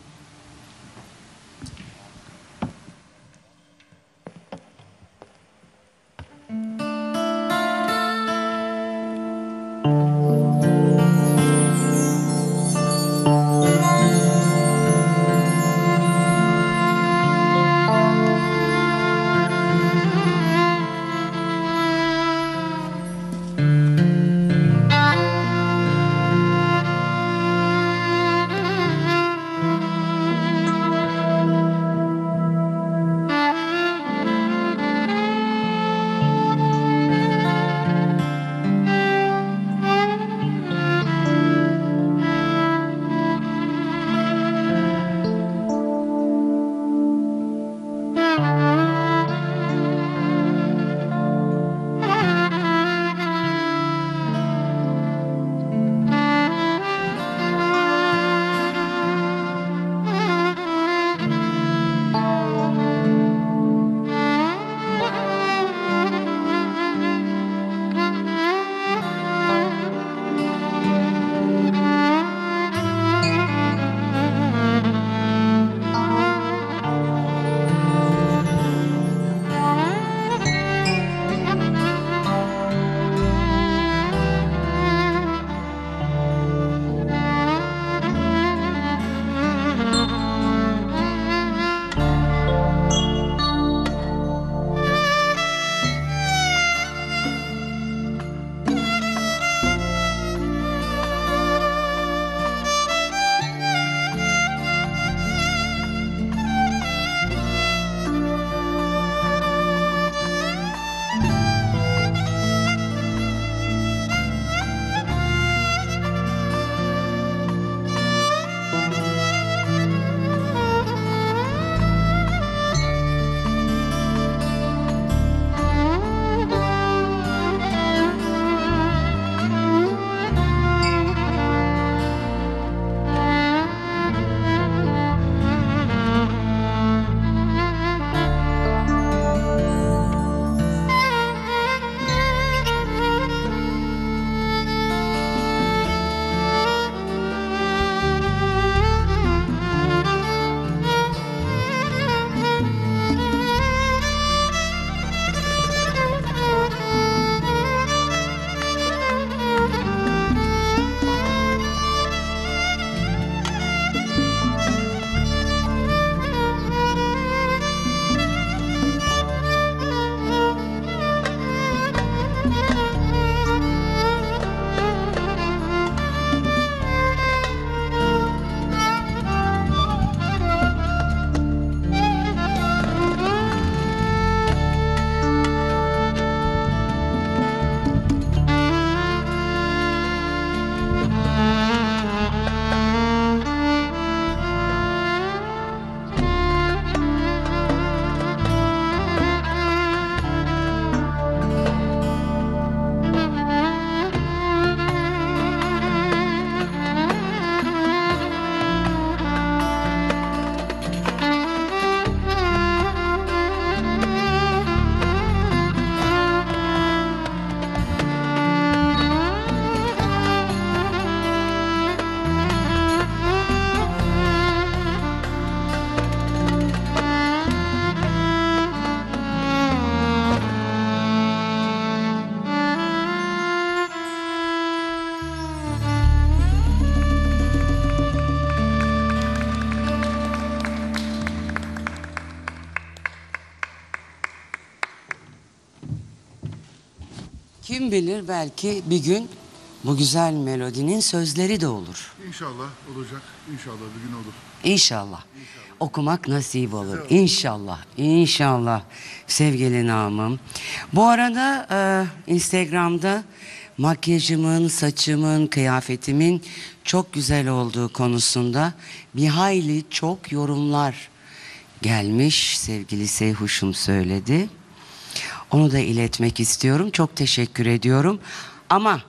Speaker 1: Kim bilir belki bir gün bu güzel melodinin sözleri de olur.
Speaker 3: İnşallah olacak. İnşallah bir gün olur.
Speaker 1: İnşallah. Okumak nasip olur. İnşallah. İnşallah. Sevgili Namım. Bu arada Instagram'da makyajımın, saçımın, kıyafetimin çok güzel olduğu konusunda bir hayli çok yorumlar gelmiş. Sevgili Seyhuş'um söyledi. Onu da iletmek istiyorum. Çok teşekkür ediyorum. Ama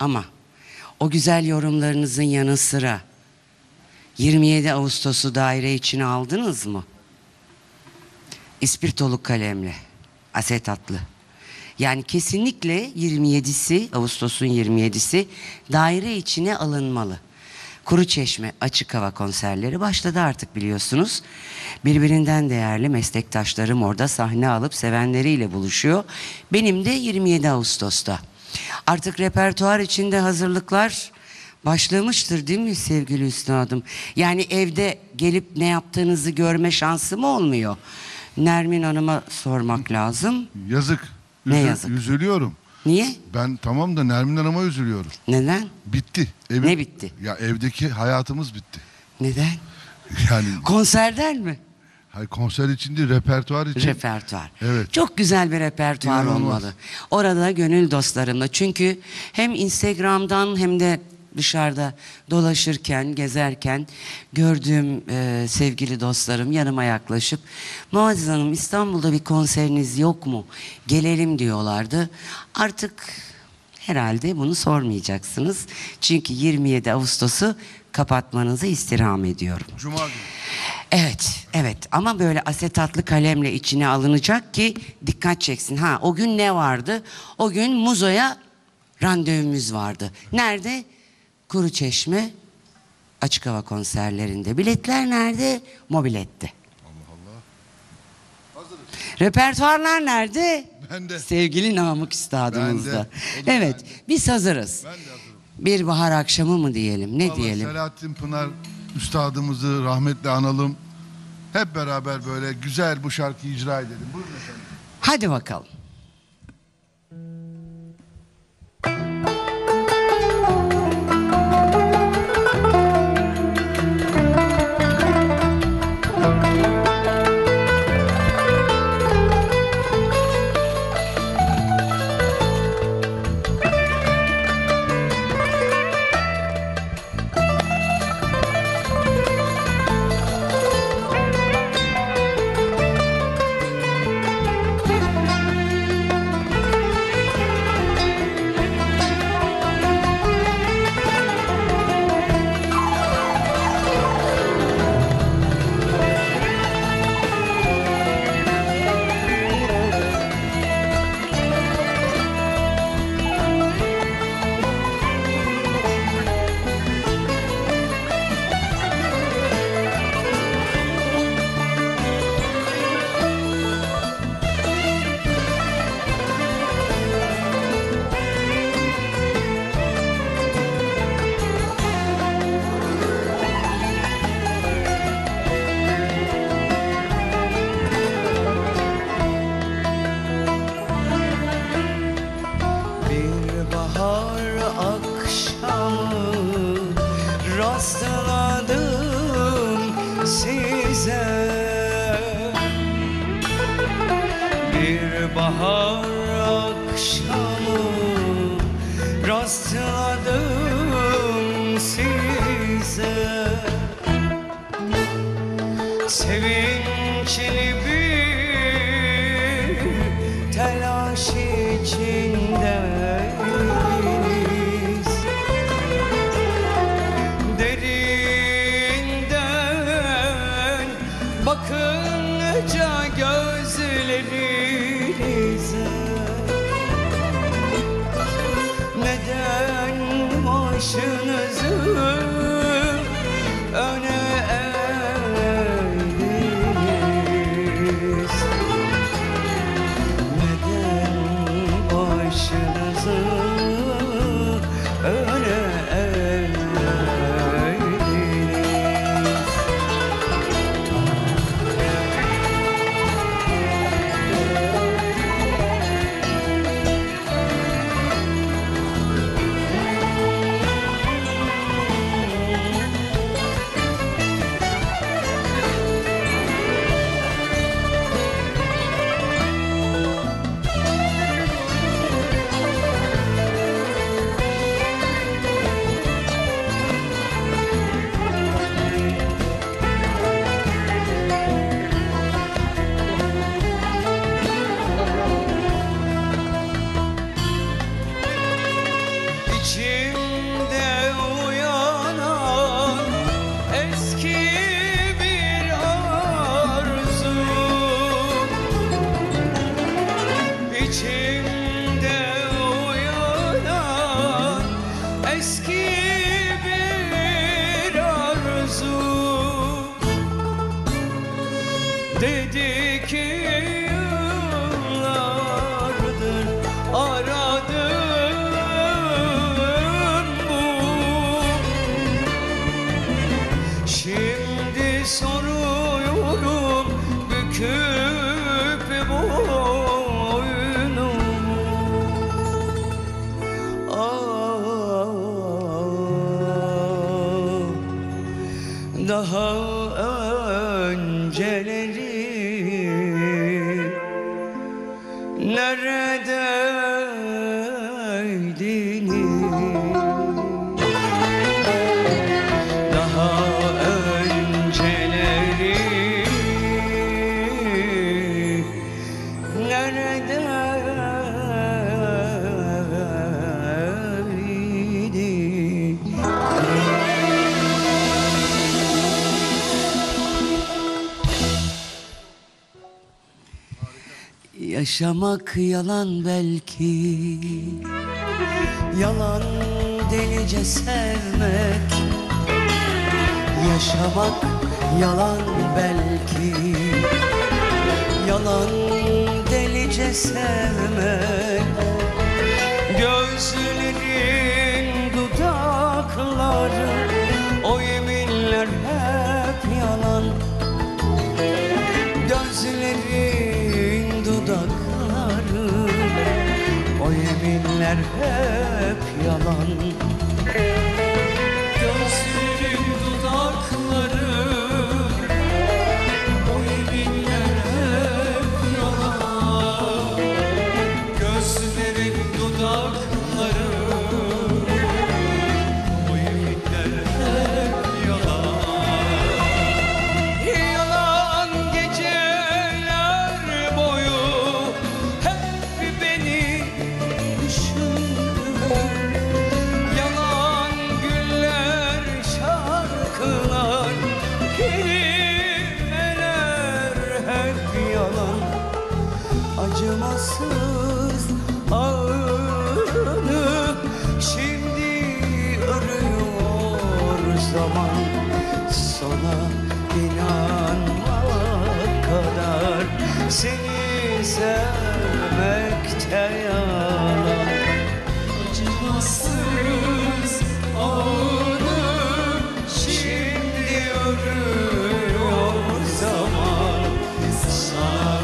Speaker 1: o güzel yorumlarınızın yanı sıra 27 Ağustos'u daire içine aldınız mı? İspirtolu kalemle, asetatlı. Yani kesinlikle 27'si, Ağustos'un 27'si daire içine alınmalı. Kuruçeşme açık hava konserleri başladı artık biliyorsunuz. Birbirinden değerli meslektaşlarım orada sahne alıp sevenleriyle buluşuyor. Benim de 27 Ağustos'ta. Artık repertuar içinde hazırlıklar başlamıştır değil mi sevgili üstadım? Yani evde gelip ne yaptığınızı görme şansım olmuyor. Nermin Hanım'a sormak lazım.
Speaker 3: Yazık.
Speaker 1: Ne yazık?
Speaker 3: Üzülüyorum.
Speaker 1: Niye?
Speaker 3: Ben tamam da Nermin Hanım'a üzülüyorum.
Speaker 1: Neden?
Speaker 3: Bitti.
Speaker 1: Ne bitti?
Speaker 3: Ya evdeki hayatımız bitti.
Speaker 1: Neden?
Speaker 3: Yani
Speaker 1: Konserden mi?
Speaker 3: hayır, konser için değil, repertuar için.
Speaker 1: Repertuar.
Speaker 3: Evet.
Speaker 1: Çok güzel bir repertuar
Speaker 3: İnanılmaz.
Speaker 1: olmalı. Orada gönül dostlarımla. Çünkü hem Instagram'dan hem de dışarıda dolaşırken, gezerken gördüğüm sevgili dostlarım yanıma yaklaşıp Muazzez Hanım İstanbul'da bir konseriniz yok mu? Gelelim diyorlardı. Artık herhalde bunu sormayacaksınız. Çünkü 27 Ağustos'u kapatmanızı istirham ediyorum.
Speaker 3: Cuma günü.
Speaker 1: Evet, evet ama böyle asetatlı kalemle içine alınacak ki dikkat çeksin. Ha, o gün ne vardı? O gün Muzo'ya randevumuz vardı. Nerede? Kuruçeşme açık hava konserlerinde. Biletler nerede? Mobilet'te. Repertuarlar nerede?
Speaker 3: Bende.
Speaker 1: Sevgili Namık Üstadımızda.
Speaker 3: Bende. O da
Speaker 1: Evet,
Speaker 3: bende.
Speaker 1: biz hazırız.
Speaker 3: Ben de hazırım.
Speaker 1: Bir bahar akşamı mı diyelim? Ne
Speaker 3: Vallahi
Speaker 1: diyelim?
Speaker 3: Selahattin Pınar üstadımızı rahmetle analım. Hep beraber böyle güzel bu şarkıyı icra edelim. Buyurun efendim.
Speaker 1: Hadi bakalım.
Speaker 2: Bir bahar akşamı rastladım size. Bir bahar akşamı rastladım size. Sevinçli bir telaş içindeyiz. Derinden bakınca gözlerinize neden başınızı öne eğdiniz? Neden başınızı öne eğdiniz?
Speaker 1: Yaşamak yalan belki, yalan delice sevmek. Yaşamak yalan belki, yalan delice sevmek. Gözlerin, dudakları, o yeminler hep yalan. Gözlerin, dudakları, o yeminler hep yalan. Gözlerin, dudakları, o yeminler hep yalan. Gözlerin, dudakları, o yeminler hep yalan. Yalan geceler boyu hep beni düşündür. Yalan güller, şarkılar, kelimeler hep yalan. Acımasız ağını şimdi örüyor zaman. Sana inanmak kadar seni sevmekte yalan. Acımasız ağını şimdi örüyor zaman. Sana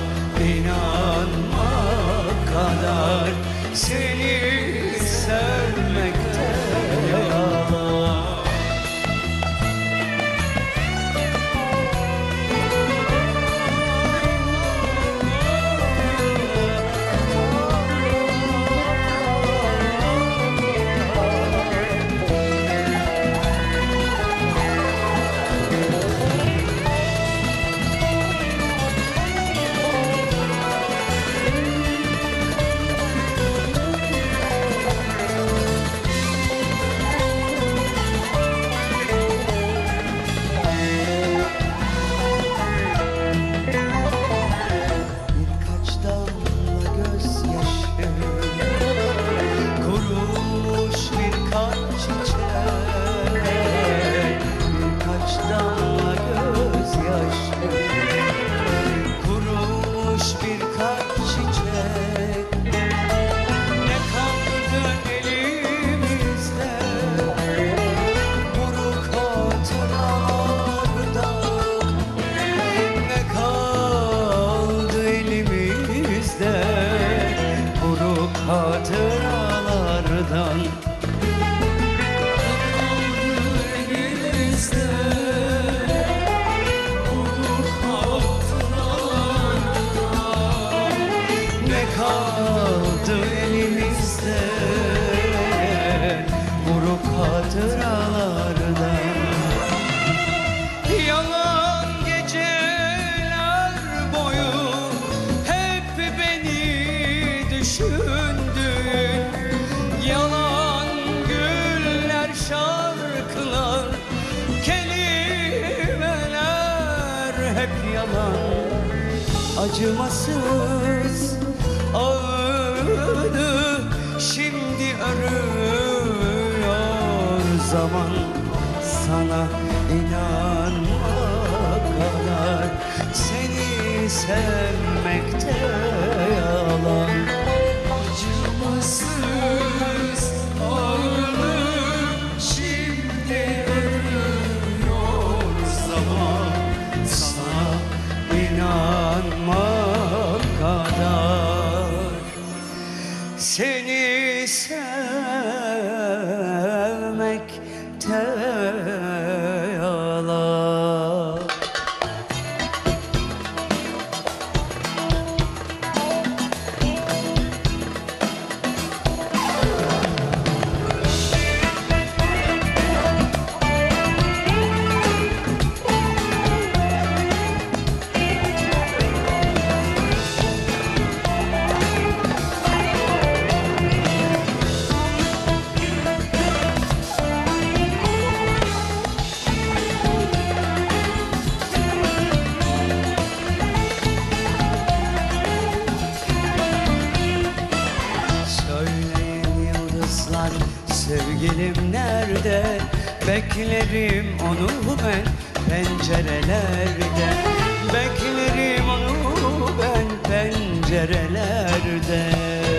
Speaker 1: inanmak kadar seni sevmekte yalan. Birkaç damla gözyaşı, kurumuş birkaç çiçek. Birkaç damla gözyaşı, kurumuş birkaç çiçek. Ne kaldı elimizde buruk hatıralardan? Ne kaldı elimizde buruk hatıralardan? Ne kaldı elimizde buruk hatıralardan? Yalan geceler boyu hep beni düşündün. Yalan güller, şarkılar, kelimeler hep yalan. Acımasız ağını şimdi örüyor zaman. Sana inanmak kadar seni sevmekte yalan. Acımasız ağını şimdi örüyor zaman. Sana inanmak kadar seni sevmekte yalan.
Speaker 2: sevgilim nerede? Beklerim onu ben pencerelerde. Beklerim onu ben pencerelerde.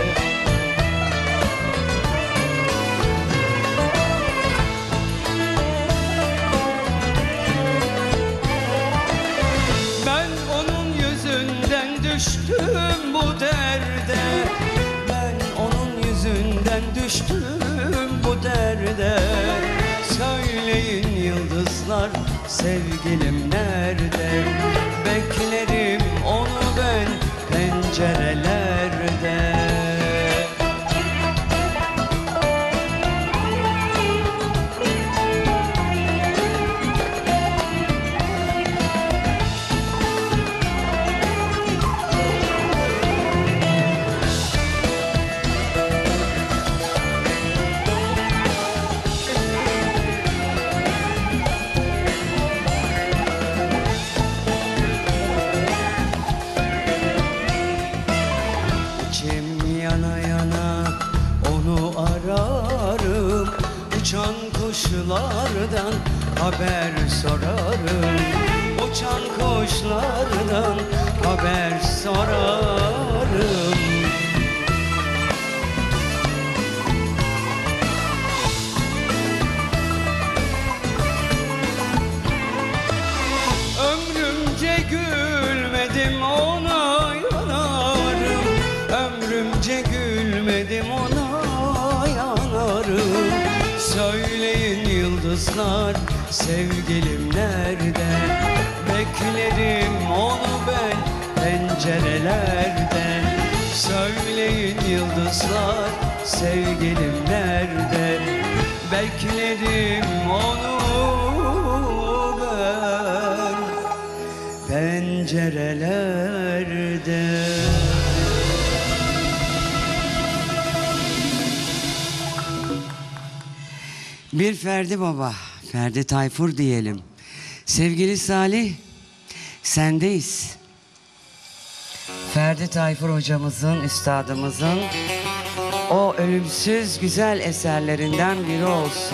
Speaker 2: Ben onun yüzünden düştüm bu derde. Ben onun yüzünden düştüm bu derde. Söyleyin yıldızlar, sevgilim nerede? Beklerim onu ben pencerelerde. İçim yana yana onu ararım. Uçan kuşlardan haber sorarım. Uçan kuşlardan haber sorarım. Ömrümce gülmedim ona yanarım. Ömrümce gülmedim ona yanarım. Söyleyin yıldızlar, sevgilim nerede? Beklerim onu ben pencerelerde. Söyleyin yıldızlar, sevgilim nerede? Beklerim onu ben pencerelerde.
Speaker 1: Bir Ferdi Baba, Ferdi Tayfur diyelim. Sevgili Salih, sendeyiz. Ferdi Tayfur hocamızın, üstadımızın o ölümsüz güzel eserlerinden biri olsun.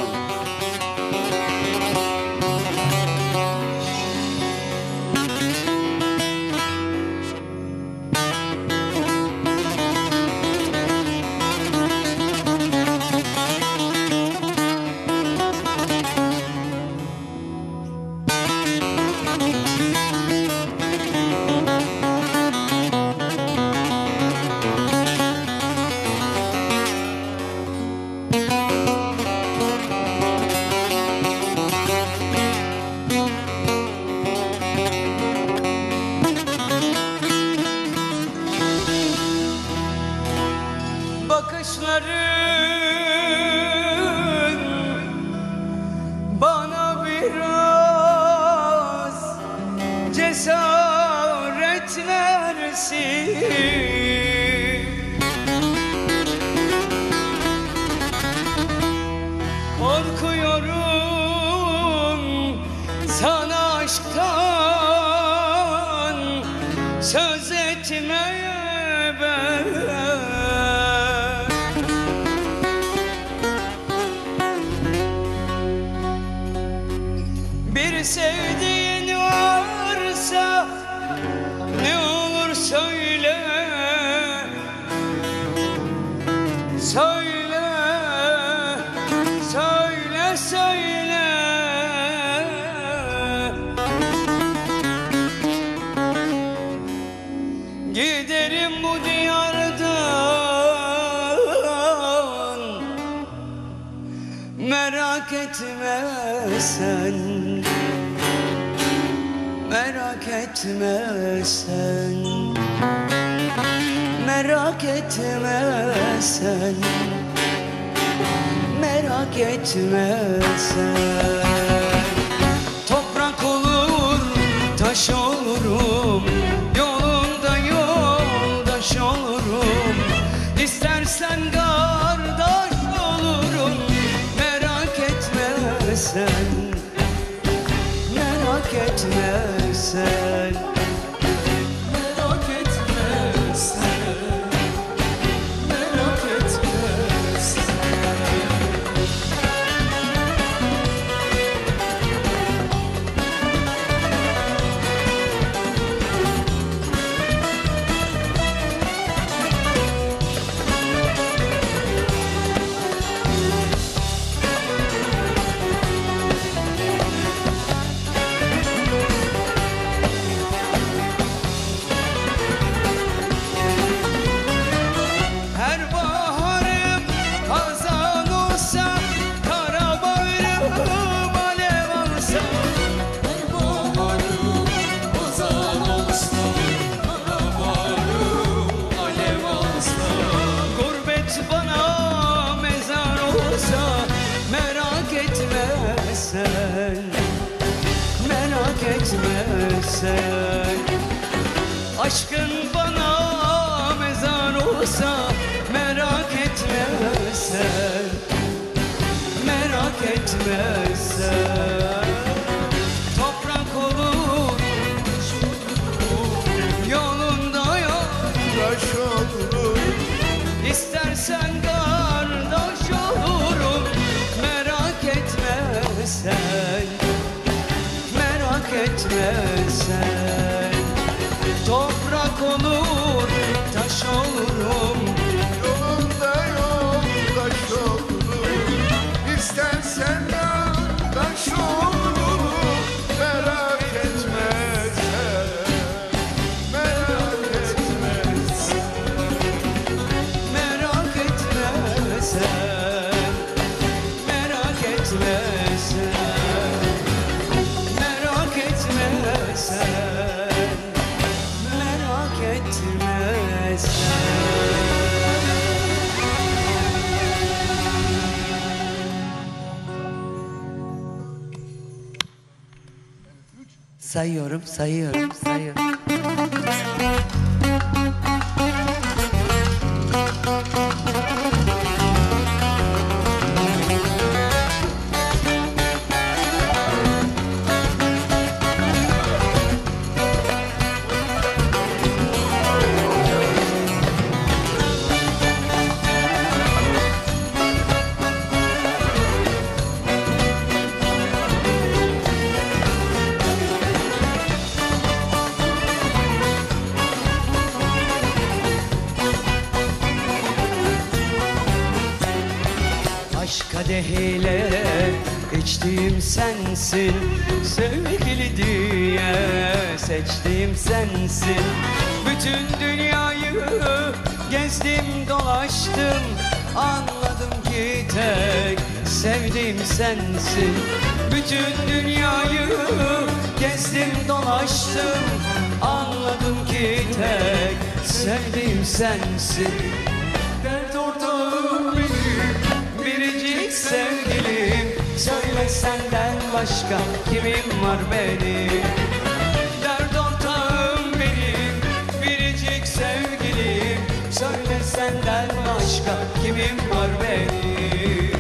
Speaker 2: Bakışların bana biraz cesaret versin. Korkuyorum sana aşktan söz etmeye ben. Bir sevdiğin varsa ne olur söyle. Söyle, söyle, söyle. Giderim bu diyardan, merak etme sen. Merak etme sen. Merak etme sen. Merak etme sen. Toprak olur, taş olurum. Yolunda yoldaş olurum. İstersen kardeş olurum. Merak etme sen. Merak etme sen. Merak etme sen. Merak etme sen. sen. Aşkın bana mezar olsa merak etme sen. Merak etme sen. Toprak olur yolunda yoldaş olurum. İstersen kardeş olurum. Merak etme sen. Merak etme sen. Toprak olur taş olurum.
Speaker 7: Yolunda yoldaş olurum. İstersen yoldaş olurum. Merak etme sen. Merak etme sen.
Speaker 2: Merak etme sen. Merak etme sen. Merak etme sen. Merak etme sen.
Speaker 1: Sayıyorum, sayıyorum, sayıyorum.
Speaker 2: Aşk kadehiyle içtiğim sensin. Sevgili diye seçtiğim sensin. Bütün dünyayı gezdim dolaştım. Anladım ki tek sevdiğim sensin. Bütün dünyayı gezdim dolaştım. Anladım ki tek sevdiğim sensin. Dert ortağım benim, biricik sevgilim. Söyle senden başka kimim var benim? Dert ortağım benim, biricik sevgilim. Söyle senden başka kimim var benim?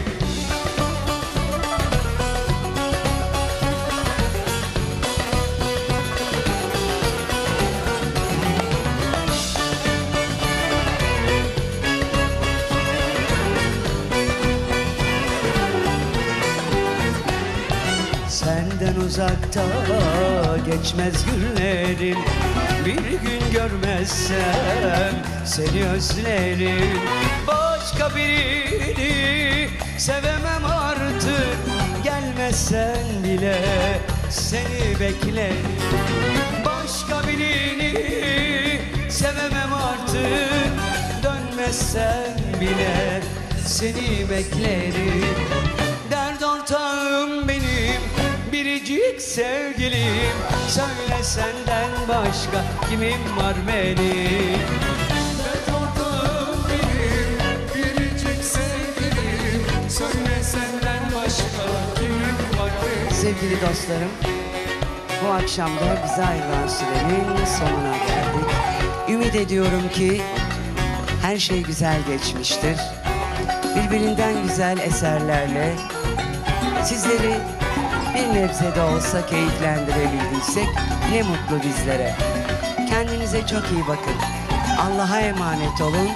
Speaker 2: Senden uzakta geçmez günlerim. Bir gün görmezsem seni özlerim. Başka birini sevemem artık. Gelmezsen bile seni beklerim. Başka birini sevemem artık. Dönmezsen bile seni beklerim. Dert ortağım benim, biricik sevgilim. Söyle senden başka kimim var benim? Dert ortağım benim, biricik sevgilim. Söyle senden başka kimim var benim?
Speaker 1: Sevgili dostlarım, bu akşam da bize ayrılan sürenin sonuna geldik. Ümit ediyorum ki her şey güzel geçmiştir. Birbirinden güzel eserlerle sizleri bir nebze de olsa keyiflendirebildiysek ne mutlu bizlere. Kendinize çok iyi bakın. Allah'a emanet olun.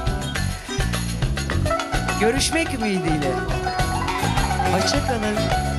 Speaker 1: Görüşmek ümidiyle. Hoşça kalın.